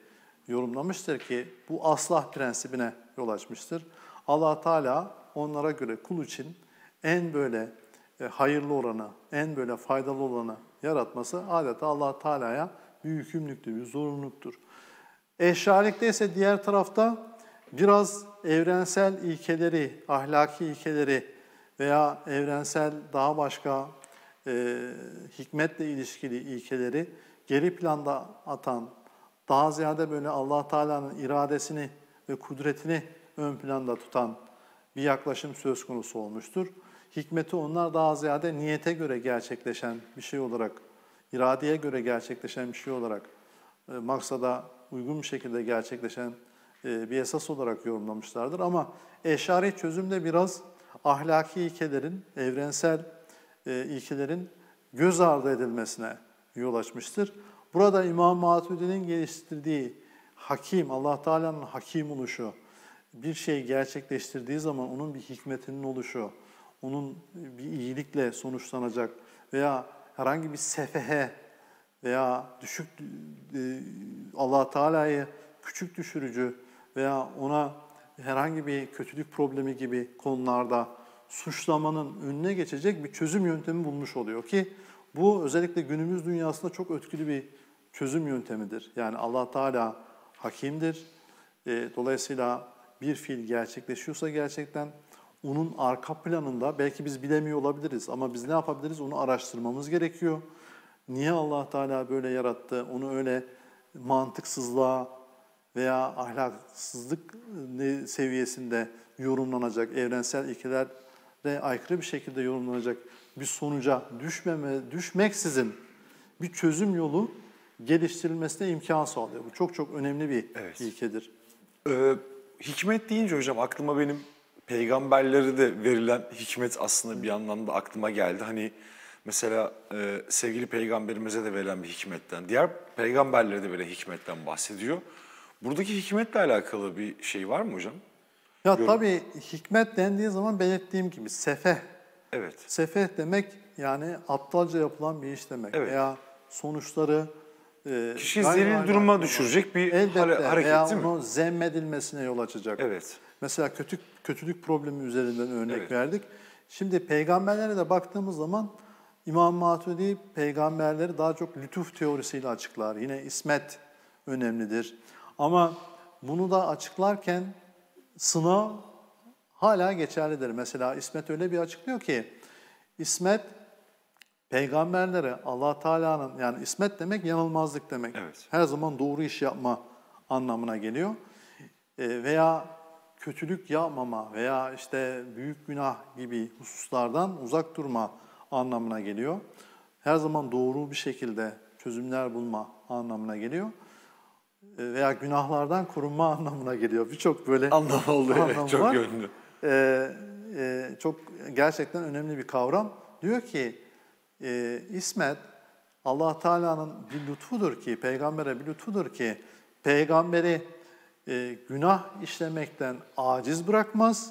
yorumlamıştır ki bu aslah prensibine yol açmıştır. Allah Teala onlara göre kul için en böyle e, hayırlı olanı, en böyle faydalı olanı yaratması adeta Allah Teala'ya bir yükümlülüktür, bir zorunluluktur. Eşarilikte ise diğer tarafta biraz evrensel ilkeleri, ahlaki ilkeleri veya evrensel daha başka e, hikmetle ilişkili ilkeleri geri planda atan, daha ziyade böyle Allah Teala'nın iradesini ve kudretini ön planda tutan bir yaklaşım söz konusu olmuştur. Hikmeti onlar daha ziyade niyete göre gerçekleşen bir şey olarak, iradeye göre gerçekleşen bir şey olarak, e, maksada uygun bir şekilde gerçekleşen e, bir esas olarak yorumlamışlardır. Ama eşari çözümde biraz ahlaki ilkelerin, evrensel e, ilkelerin göz ardı edilmesine yol açmıştır. Burada İmam Maturidi'nin geliştirdiği hakim, Allah Teala'nın hakim oluşu, bir şey gerçekleştirdiği zaman onun bir hikmetinin oluşu, onun bir iyilikle sonuçlanacak veya herhangi bir sefehe veya düşük Allah Teala'yı küçük düşürücü veya ona herhangi bir kötülük problemi gibi konularda suçlamanın önüne geçecek bir çözüm yöntemi bulmuş oluyor ki bu özellikle günümüz dünyasında çok etkili bir çözüm yöntemidir. Yani Allah Teala hakimdir. Dolayısıyla bir fiil gerçekleşiyorsa gerçekten onun arka planında belki biz bilemiyor olabiliriz ama biz ne yapabiliriz? Onu araştırmamız gerekiyor. Niye Allah Teala böyle yarattı? Onu öyle mantıksızlığa veya ahlaksızlık seviyesinde yorumlanacak, evrensel ilkelere aykırı bir şekilde yorumlanacak bir sonuca düşmeme, düşmeksizin bir çözüm yolu geliştirilmesine imkan sağlıyor. Bu çok çok önemli bir Evet. ilkedir. Ee, hikmet deyince hocam aklıma benim peygamberlere de verilen hikmet aslında bir anlamda aklıma geldi. Hani mesela e, sevgili peygamberimize de verilen bir hikmetten, diğer peygamberlere de verilen hikmetten bahsediyor. Buradaki hikmetle alakalı bir şey var mı hocam? Ya Yorum. tabii hikmet dendiği zaman belirttiğim gibi sefeh. Evet. Sefeh demek yani aptalca yapılan bir iş demek. Evet. Veya sonuçları e, Kişi gayri zelil ahlaki duruma olan- düşürecek bir Elbette hare- hareket veya değil mi? onu zemmedilmesine yol açacak. Evet. Mesela kötü, kötülük problemi üzerinden örnek Evet. verdik. Şimdi peygamberlere de baktığımız zaman İmam Maturidi peygamberleri daha çok lütuf teorisiyle açıklar. Yine ismet önemlidir. Ama bunu da açıklarken sınav hala geçerlidir. Mesela İsmet öyle bir açıklıyor ki İsmet peygamberlere Allah Teala'nın yani İsmet demek yanılmazlık demek. Evet. Her zaman doğru iş yapma anlamına geliyor. E, veya kötülük yapmama veya işte büyük günah gibi hususlardan uzak durma anlamına geliyor. Her zaman doğru bir şekilde çözümler bulma anlamına geliyor. E, veya günahlardan korunma anlamına geliyor. Birçok böyle Anlam oldu, evet, anlamı çok var. yönlü. E, e, çok gerçekten önemli bir kavram. Diyor ki e, İsmet Allah Teala'nın bir lütfudur ki, peygambere bir lütfudur ki peygamberi e, günah işlemekten aciz bırakmaz,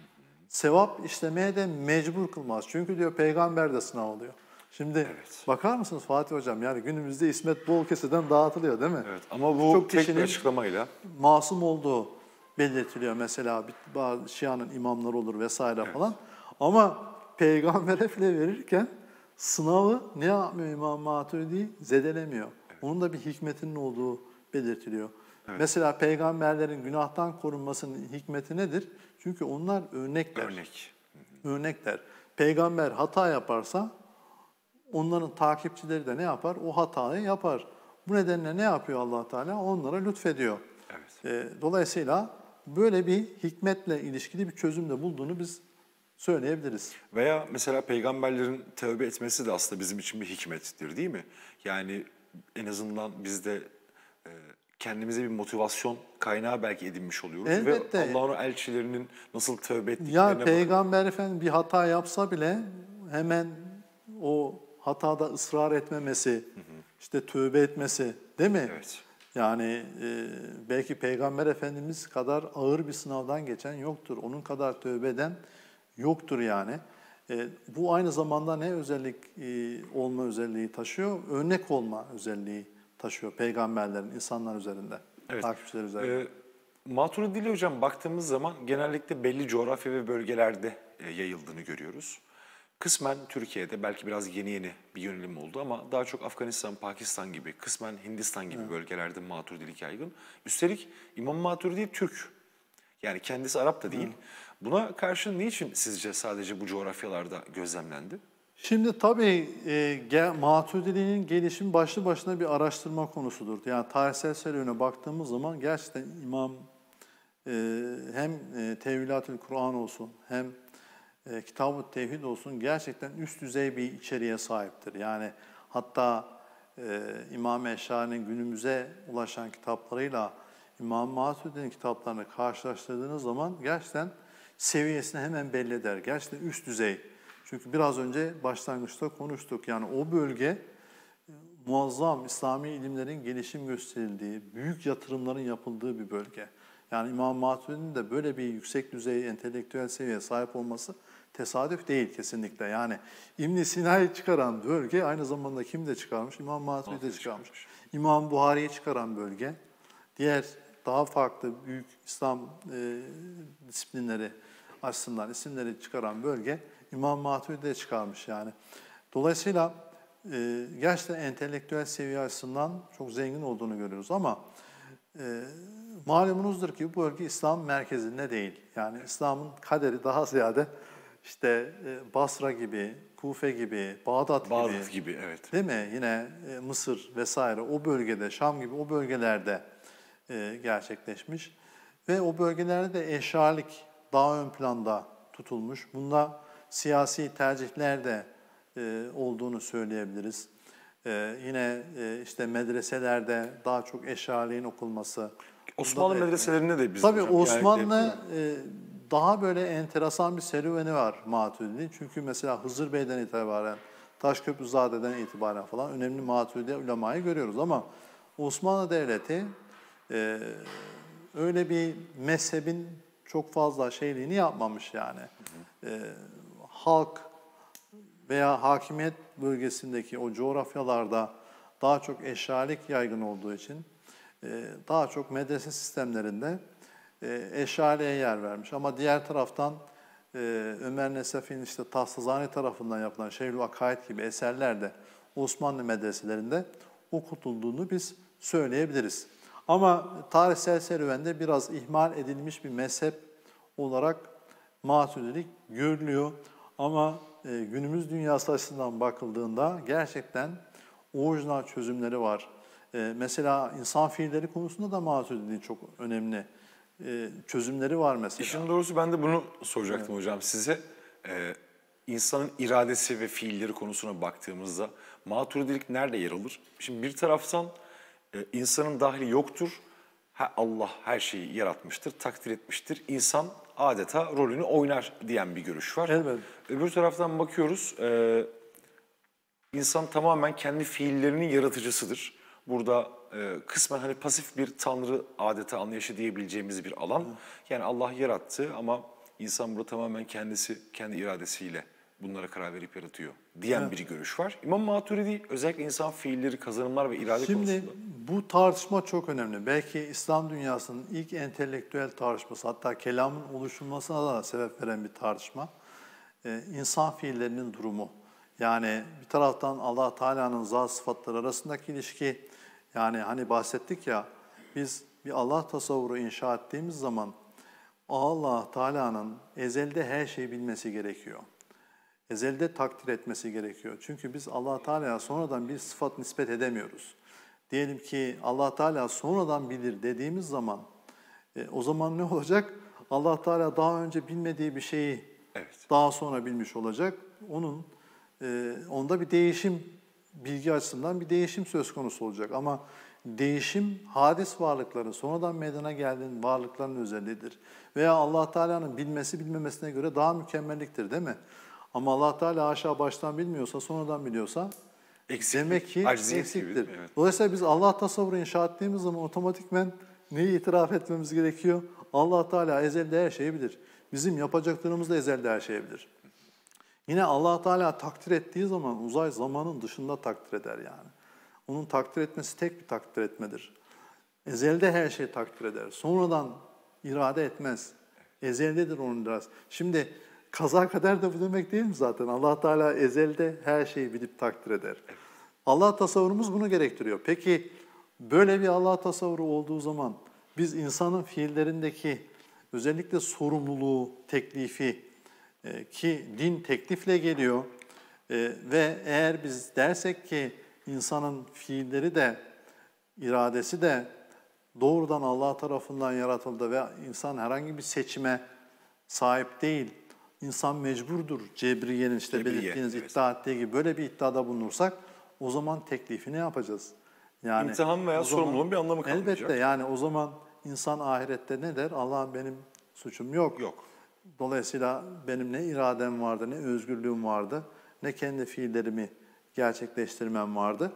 sevap işlemeye de mecbur kılmaz. Çünkü diyor peygamber de sınav oluyor. Şimdi Evet. bakar mısınız Fatih Hocam yani günümüzde İsmet bol keseden dağıtılıyor değil mi? Evet. Ama bu Çok tek bir kişinin açıklamayla. masum olduğu belirtiliyor. Mesela bir- bazı Şia'nın imamları olur vesaire falan. Ama peygambere bile verirken sınavı ne yapmıyor İmam Maturidi? Zedelemiyor. Onun da bir hikmetinin olduğu belirtiliyor. Mesela peygamberlerin günahtan korunmasının hikmeti nedir? Çünkü onlar örnekler. Örnek. Örnekler. Peygamber hata yaparsa onların takipçileri de ne yapar? O hatayı yapar. Bu nedenle ne yapıyor Allah Teala? Onlara lütfediyor. Evet. E, dolayısıyla böyle bir hikmetle ilişkili bir çözüm de bulduğunu biz söyleyebiliriz. Veya mesela peygamberlerin tövbe etmesi de aslında bizim için bir hikmettir değil mi? Yani en azından biz de e, kendimize bir motivasyon kaynağı belki edinmiş oluyoruz. Elbette. Ve Allah'ın elçilerinin nasıl tövbe ettiklerine Ya bakın. Peygamber Efendimiz bir hata yapsa bile hemen o hatada ısrar etmemesi, işte tövbe etmesi değil mi? Evet. Yani e, belki Peygamber Efendimiz kadar ağır bir sınavdan geçen yoktur. Onun kadar tövbe eden yoktur yani. E, bu aynı zamanda ne özellik e, olma özelliği taşıyor? Örnek olma özelliği taşıyor peygamberlerin insanlar üzerinde. Evet. takipçiler üzerinde. Ee, Maturidili hocam baktığımız zaman genellikle belli coğrafya ve bölgelerde e, yayıldığını görüyoruz. Kısmen Türkiye'de belki biraz yeni yeni bir yönelim oldu ama daha çok Afganistan, Pakistan gibi, kısmen Hindistan gibi bölgelerde Maturidilik yaygın. Üstelik İmam Maturidi Türk. Yani kendisi Arap da değil. Buna karşın niçin sizce sadece bu coğrafyalarda gözlemlendi? Şimdi tabii e, ge- Maturidiliğin gelişimi başlı başına bir araştırma konusudur. Yani tarihsel serüvene baktığımız zaman gerçekten İmam e, hem e, Tevhilatül Kur'an olsun hem e, Kitab-ı Tevhid olsun gerçekten üst düzey bir içeriğe sahiptir. Yani hatta e, İmam Eşari'nin günümüze ulaşan kitaplarıyla İmam Maturidi'nin kitaplarını karşılaştırdığınız zaman gerçekten seviyesini hemen belli eder. Gerçekten üst düzey. Çünkü biraz önce başlangıçta konuştuk. Yani o bölge e, muazzam İslami ilimlerin gelişim gösterildiği, büyük yatırımların yapıldığı bir bölge. Yani İmam Maturidi'nin de böyle bir yüksek düzey entelektüel seviyeye sahip olması tesadüf değil kesinlikle. Yani İbn Sina'yı çıkaran bölge aynı zamanda kimi de çıkarmış? İmam Maturidi de çıkarmış. İmam Buhari'yi çıkaran bölge, diğer daha farklı büyük İslam e, disiplinleri açısından isimleri çıkaran bölge İmam Maturidi de çıkarmış yani. Dolayısıyla e, gerçekten entelektüel seviye açısından çok zengin olduğunu görüyoruz ama e, malumunuzdur ki bu bölge İslam merkezinde değil. Yani İslam'ın kaderi daha ziyade işte e, Basra gibi, Kufe gibi, Bağdat, Bağdat gibi, gibi evet. değil mi? Yine e, Mısır vesaire o bölgede, Şam gibi o bölgelerde e, gerçekleşmiş. Ve o bölgelerde de eşarlik daha ön planda tutulmuş. Bunda siyasi tercihler de e, olduğunu söyleyebiliriz. E, yine e, işte medreselerde daha çok eşarliğin okunması. Osmanlı Bunda da- medreselerinde de biz Tabii hocam Osmanlı genellikle- e, daha böyle enteresan bir serüveni var Maturidi'nin. Çünkü mesela Hızır Bey'den itibaren, Taşköprüzade'den itibaren falan önemli Maturidi ulemayı görüyoruz. Ama Osmanlı Devleti e, öyle bir mezhebin çok fazla şeyliğini yapmamış yani. E, halk veya hakimiyet bölgesindeki o coğrafyalarda daha çok eşarilik yaygın olduğu için e, daha çok medrese sistemlerinde e, eşariye yer vermiş. Ama diğer taraftan e, Ömer Nesefi'nin işte Taslazane tarafından yapılan Şeyhül Akaid gibi eserler de Osmanlı medreselerinde okutulduğunu biz söyleyebiliriz. Ama tarihsel serüvende biraz ihmal edilmiş bir mezhep olarak Maturidilik görülüyor. Ama e, günümüz dünyası açısından bakıldığında gerçekten orijinal çözümleri var. E, mesela insan fiilleri konusunda da Maturidi'nin çok önemli e, çözümleri var mesela. İşin doğrusu ben de bunu soracaktım hocam size. Ee, insanın iradesi ve fiilleri konusuna baktığımızda Maturidilik nerede yer alır? Şimdi bir taraftan e, insanın dahli yoktur. Ha, Allah her şeyi yaratmıştır, takdir etmiştir. İnsan adeta rolünü oynar diyen bir görüş var. Elbette. Öbür taraftan bakıyoruz, e, İnsan tamamen kendi fiillerinin yaratıcısıdır. Burada e, kısmen hani pasif bir tanrı adeta anlayışı diyebileceğimiz bir alan. Yani Allah yarattı ama insan burada tamamen kendisi, kendi iradesiyle bunlara karar verip yaratıyor diyen bir görüş var. İmam Maturidi özellikle insan fiilleri, kazanımlar ve irade Şimdi konusunda. bu tartışma çok önemli. Belki İslam dünyasının ilk entelektüel tartışması, hatta kelamın oluşulmasına da sebep veren bir tartışma. Ee, insan fiillerinin durumu. Yani bir taraftan Allah Teala'nın zat sıfatları arasındaki ilişki, yani hani bahsettik ya, biz bir Allah tasavvuru inşa ettiğimiz zaman Allah Teala'nın ezelde her şeyi bilmesi gerekiyor. Ezelde takdir etmesi gerekiyor. Çünkü biz Allah Teala'ya sonradan bir sıfat nispet edemiyoruz. Diyelim ki Allah Teala sonradan bilir dediğimiz zaman e, o zaman ne olacak? Allah Teala daha önce bilmediği bir şeyi Evet. daha sonra bilmiş olacak. Onun e, onda bir değişim, bilgi açısından bir değişim söz konusu olacak. Ama değişim hadis varlıkların, sonradan meydana gelen varlıkların özelliğidir. Veya Allah Teala'nın bilmesi bilmemesine göre daha mükemmelliktir, değil mi? Ama Allah Teala aşağı baştan bilmiyorsa, sonradan biliyorsa Eksiklik, demek ki acziyet eksiktir. gibi, evet. Dolayısıyla biz Allah tasavvuru inşa ettiğimiz zaman otomatikmen neyi itiraf etmemiz gerekiyor? Allah Teala ezelde her şeyi bilir. Bizim yapacaklarımız da ezelde her şeyi bilir. Yine Allah Teala takdir ettiği zaman uzay zamanın dışında takdir eder yani. Onun takdir etmesi tek bir takdir etmedir. Ezelde her şeyi takdir eder. Sonradan irade etmez. Ezeldedir onun iradesi. Şimdi kaza kader de bu demek değil mi zaten? Allah Teala ezelde her şeyi bilip takdir eder. Allah tasavvurumuz bunu gerektiriyor. Peki böyle bir Allah tasavvuru olduğu zaman biz insanın fiillerindeki özellikle sorumluluğu, teklifi e, ki din teklifle geliyor e, ve eğer biz dersek ki insanın fiilleri de iradesi de doğrudan Allah tarafından yaratıldı ve insan herhangi bir seçime sahip değil, insan mecburdur. Cebriye'nin işte Cebriye, belirttiğiniz evet. iddia ettiği gibi böyle bir iddiada bulunursak o zaman teklifi ne yapacağız? Yani İmtihan veya o zaman- sorumluluğun bir anlamı kalmayacak. Elbette yani o zaman insan ahirette ne der? Allah'ım benim suçum yok. Yok. Dolayısıyla benim ne iradem vardı, ne özgürlüğüm vardı, ne kendi fiillerimi gerçekleştirmem vardı.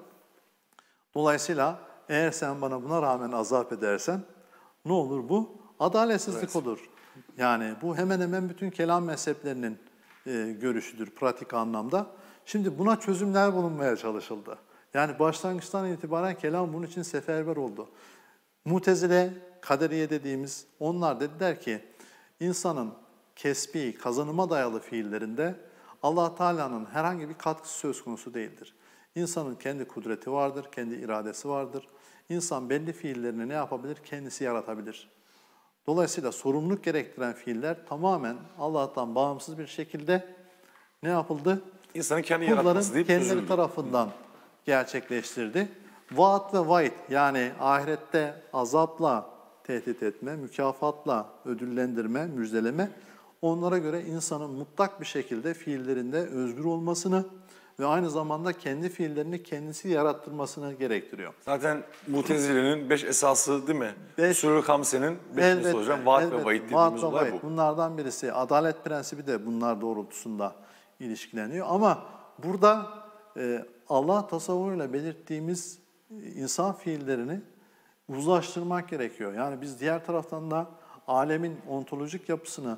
Dolayısıyla eğer sen bana buna rağmen azap edersen ne olur bu? Adaletsizlik Evet. olur. Yani bu hemen hemen bütün kelam mezheplerinin e, görüşüdür pratik anlamda. Şimdi buna çözümler bulunmaya çalışıldı. Yani başlangıçtan itibaren kelam bunun için seferber oldu. Mutezile, kaderiye dediğimiz onlar dediler ki insanın kesbi, kazanıma dayalı fiillerinde Allah Teala'nın herhangi bir katkısı söz konusu değildir. İnsanın kendi kudreti vardır, kendi iradesi vardır. İnsan belli fiillerini ne yapabilir? Kendisi yaratabilir. Dolayısıyla sorumluluk gerektiren fiiller tamamen Allah'tan bağımsız bir şekilde ne yapıldı? İnsanın kendi yaratması Kulların deyip kendileri üzüldü. tarafından gerçekleştirdi. Vaat ve vaid yani ahirette azapla tehdit etme, mükafatla ödüllendirme, müjdeleme onlara göre insanın mutlak bir şekilde fiillerinde özgür olmasını ve aynı zamanda kendi fiillerini kendisi yarattırmasını gerektiriyor. Zaten Mutezile'nin beş esası değil mi? Beş- Sürü Kamse'nin beşincisi hocam vaat ve vaid vaat dediğimiz ve olay vaid. bu. Bunlardan birisi. Adalet prensibi de bunlar doğrultusunda ilişkileniyor. Ama burada e, Allah tasavvuruyla belirttiğimiz e, insan fiillerini uzlaştırmak gerekiyor. Yani biz diğer taraftan da alemin ontolojik yapısını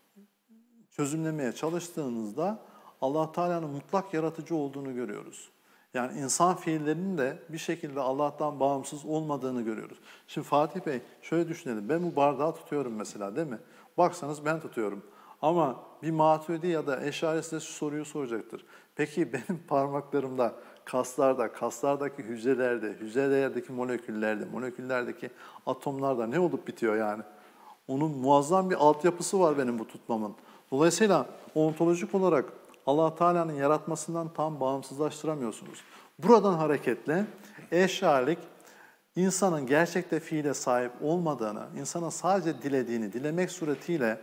çözümlemeye çalıştığımızda Allah Teala'nın mutlak yaratıcı olduğunu görüyoruz. Yani insan fiillerinin de bir şekilde Allah'tan bağımsız olmadığını görüyoruz. Şimdi Fatih Bey şöyle düşünelim. Ben bu bardağı tutuyorum mesela değil mi? Baksanız ben tutuyorum. Ama bir Maturidi ya da Eşari size şu soruyu soracaktır. Peki benim parmaklarımda, kaslarda, kaslardaki hücrelerde, hücrelerdeki moleküllerde, moleküllerdeki atomlarda ne olup bitiyor yani? Onun muazzam bir altyapısı var benim bu tutmamın. Dolayısıyla ontolojik olarak Allah Teala'nın yaratmasından tam bağımsızlaştıramıyorsunuz. Buradan hareketle eşyalik insanın gerçekte fiile sahip olmadığını, insanın sadece dilediğini, dilemek suretiyle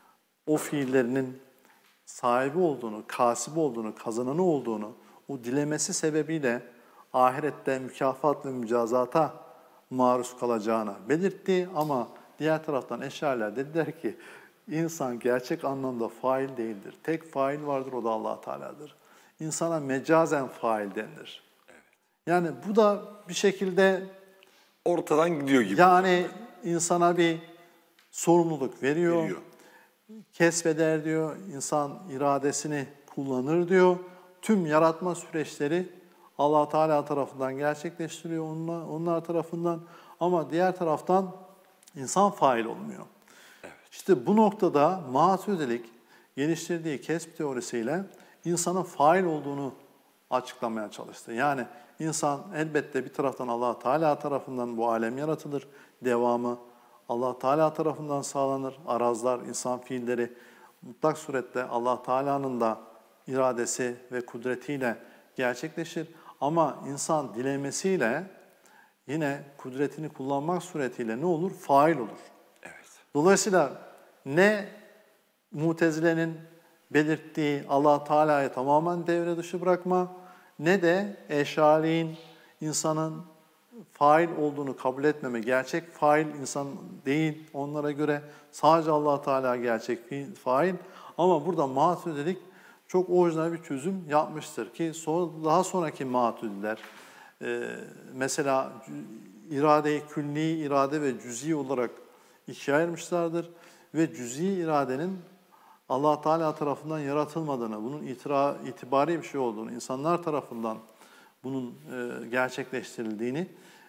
o fiillerinin sahibi olduğunu, kasibi olduğunu, kazananı olduğunu, o dilemesi sebebiyle ahirette mükafat ve mücazata maruz kalacağını belirtti ama diğer taraftan eşariler dediler ki insan gerçek anlamda fail değildir. Tek fail vardır o da Allah Teala'dır. İnsana mecazen fail denilir. Yani bu da bir şekilde Ortadan gidiyor gibi. yani insana bir sorumluluk veriyor. Veriyor. Kesbeder diyor, insan iradesini kullanır diyor. Tüm yaratma süreçleri Allah Teala tarafından gerçekleştiriyor onlar, onlar tarafından ama diğer taraftan insan fail olmuyor. Evet. İşte bu noktada Maturidilik geliştirdiği kesb teorisiyle insanın fail olduğunu açıklamaya çalıştı. Yani insan elbette bir taraftan Allah Teala tarafından bu alem yaratılır, devamı Allah Teala tarafından sağlanır. Arazlar, insan fiilleri mutlak surette Allah Teala'nın da iradesi ve kudretiyle gerçekleşir. Ama insan dilemesiyle yine kudretini kullanmak suretiyle ne olur? Fail olur. Evet. Dolayısıyla ne Mutezile'nin belirttiği Allah Teala'yı tamamen devre dışı bırakma ne de Eşari'nin insanın fail olduğunu kabul etmeme, gerçek fail insan değil onlara göre sadece Allah Teala gerçek fail ama burada Maturidilik çok orijinal bir çözüm yapmıştır ki daha sonraki Maturidiler e, mesela iradeyi külli irade ve cüz'i olarak ikiye ayırmışlardır ve cüz'i iradenin Allah Teala tarafından yaratılmadığını, bunun itira, itibari bir şey olduğunu, insanlar tarafından bunun e, gerçekleştirildiğini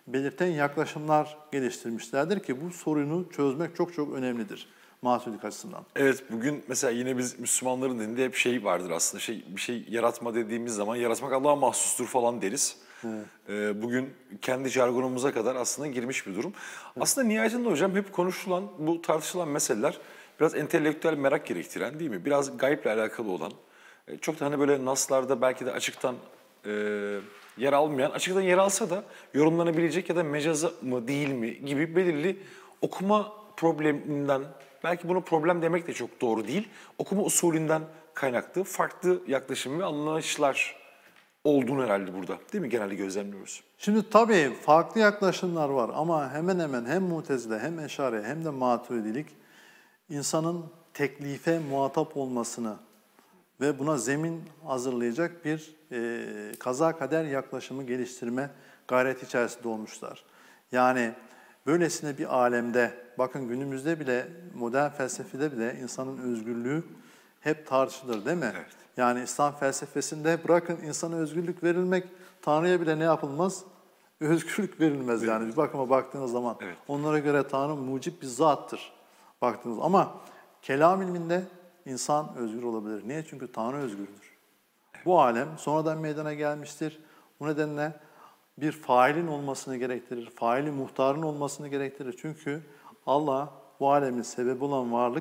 belirten yaklaşımlar geliştirmişlerdir ki bu sorunu çözmek çok çok önemlidir Maturidilik açısından. Evet, bugün mesela yine biz Müslümanların dilinde hep şey vardır aslında, şey bir şey yaratma dediğimiz zaman yaratmak Allah'a mahsustur falan deriz. Evet. Ee, bugün kendi jargonumuza kadar aslında girmiş bir durum. Evet. Aslında nihayetinde hocam hep konuşulan, bu tartışılan meseleler biraz entelektüel merak gerektiren, değil mi? Biraz gayble alakalı olan, çok da hani böyle naslarda belki de açıktan e, yer almayan, açıktan yer alsa da yorumlanabilecek ya da mecaza mı değil mi gibi belirli okuma probleminden, belki bunu problem demek de çok doğru değil, okuma usulünden kaynaklı farklı yaklaşım ve anlayışlar olduğunu herhalde burada, değil mi? Genelde gözlemliyoruz. Şimdi tabii farklı yaklaşımlar var ama hemen hemen hem Mutezile hem Eşari hem de Maturidilik insanın teklife muhatap olmasını ve buna zemin hazırlayacak bir e, kaza kader yaklaşımı geliştirme gayreti içerisinde olmuşlar. Yani böylesine bir alemde, bakın günümüzde bile, modern felsefede bile insanın özgürlüğü hep tartışılır değil mi? Evet. Yani İslam felsefesinde bırakın insana özgürlük verilmek, Tanrı'ya bile ne yapılmaz? Özgürlük verilmez evet. Yani bir bakıma baktığınız zaman. Evet. Onlara göre Tanrı mucip bir zattır baktığınız. Ama kelam ilminde insan özgür olabilir. Niye? Çünkü Tanrı özgürdür. Evet. Bu alem sonradan meydana gelmiştir. Bu nedenle bir failin olmasını gerektirir. Faili muhtarın olmasını gerektirir. Çünkü Allah bu alemin sebebi olan varlık,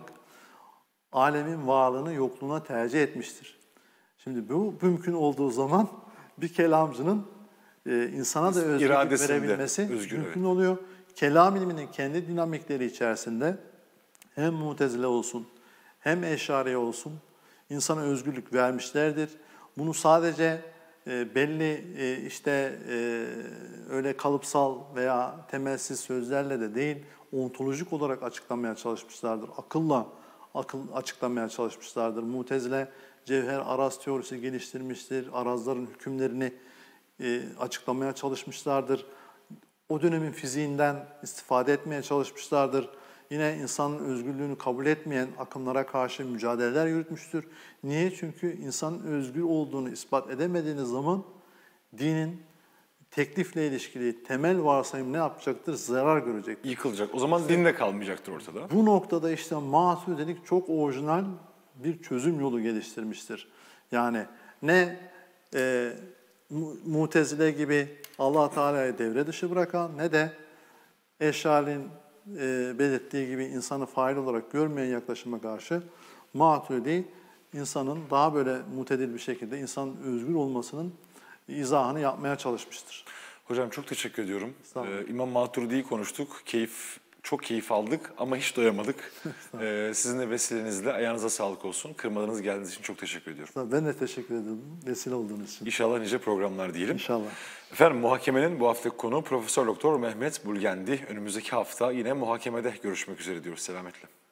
alemin varlığını yokluğuna tercih etmiştir. Şimdi bu mümkün olduğu zaman bir kelamcının e, insana da özgürlük verebilmesi özgür, mümkün evet. oluyor. Kelam ilminin kendi dinamikleri içerisinde hem Mutezile olsun hem Eşari olsun insana özgürlük vermişlerdir. Bunu sadece e, belli e, işte e, öyle kalıpsal veya temelsiz sözlerle de değil, ontolojik olarak açıklamaya çalışmışlardır. Akılla akıl açıklamaya çalışmışlardır. Mutezile cevher araz teorisi geliştirmiştir. Arazların hükümlerini e, açıklamaya çalışmışlardır. O dönemin fiziğinden istifade etmeye çalışmışlardır. Yine insanın özgürlüğünü kabul etmeyen akımlara karşı mücadeleler yürütmüştür. Niye? Çünkü insanın özgür olduğunu ispat edemediğiniz zaman dinin teklifle ilişkili temel varsayım ne yapacaktır? Zarar görecektir. Yıkılacak. O zaman din de kalmayacaktır ortada. Bu noktada işte Maturidilik çok orijinal bir çözüm yolu geliştirmiştir. Yani ne e, Mutezile gibi Allah Teala'yı devre dışı bırakan ne de Eşari'nin e, belirttiği gibi insanı fail olarak görmeyen yaklaşıma karşı Maturidi insanın daha böyle mutedil bir şekilde insanın özgür olmasının izahını yapmaya çalışmıştır. Hocam çok teşekkür ediyorum. Ee, İmam Maturidi'yi konuştuk. Keyif, çok keyif aldık ama hiç doyamadık. ee, sizin de vesilenizle ayağınıza sağlık olsun. Kırmadığınız geldiğiniz için çok teşekkür ediyorum. Ben de teşekkür ederim. Vesile olduğunuz için. İnşallah nice programlar diyelim. İnşallah. Efendim muhakemenin bu haftaki konu Profesör Doktor Mehmet Bulgendi. Önümüzdeki hafta yine muhakemede görüşmek üzere diyoruz. Selametle.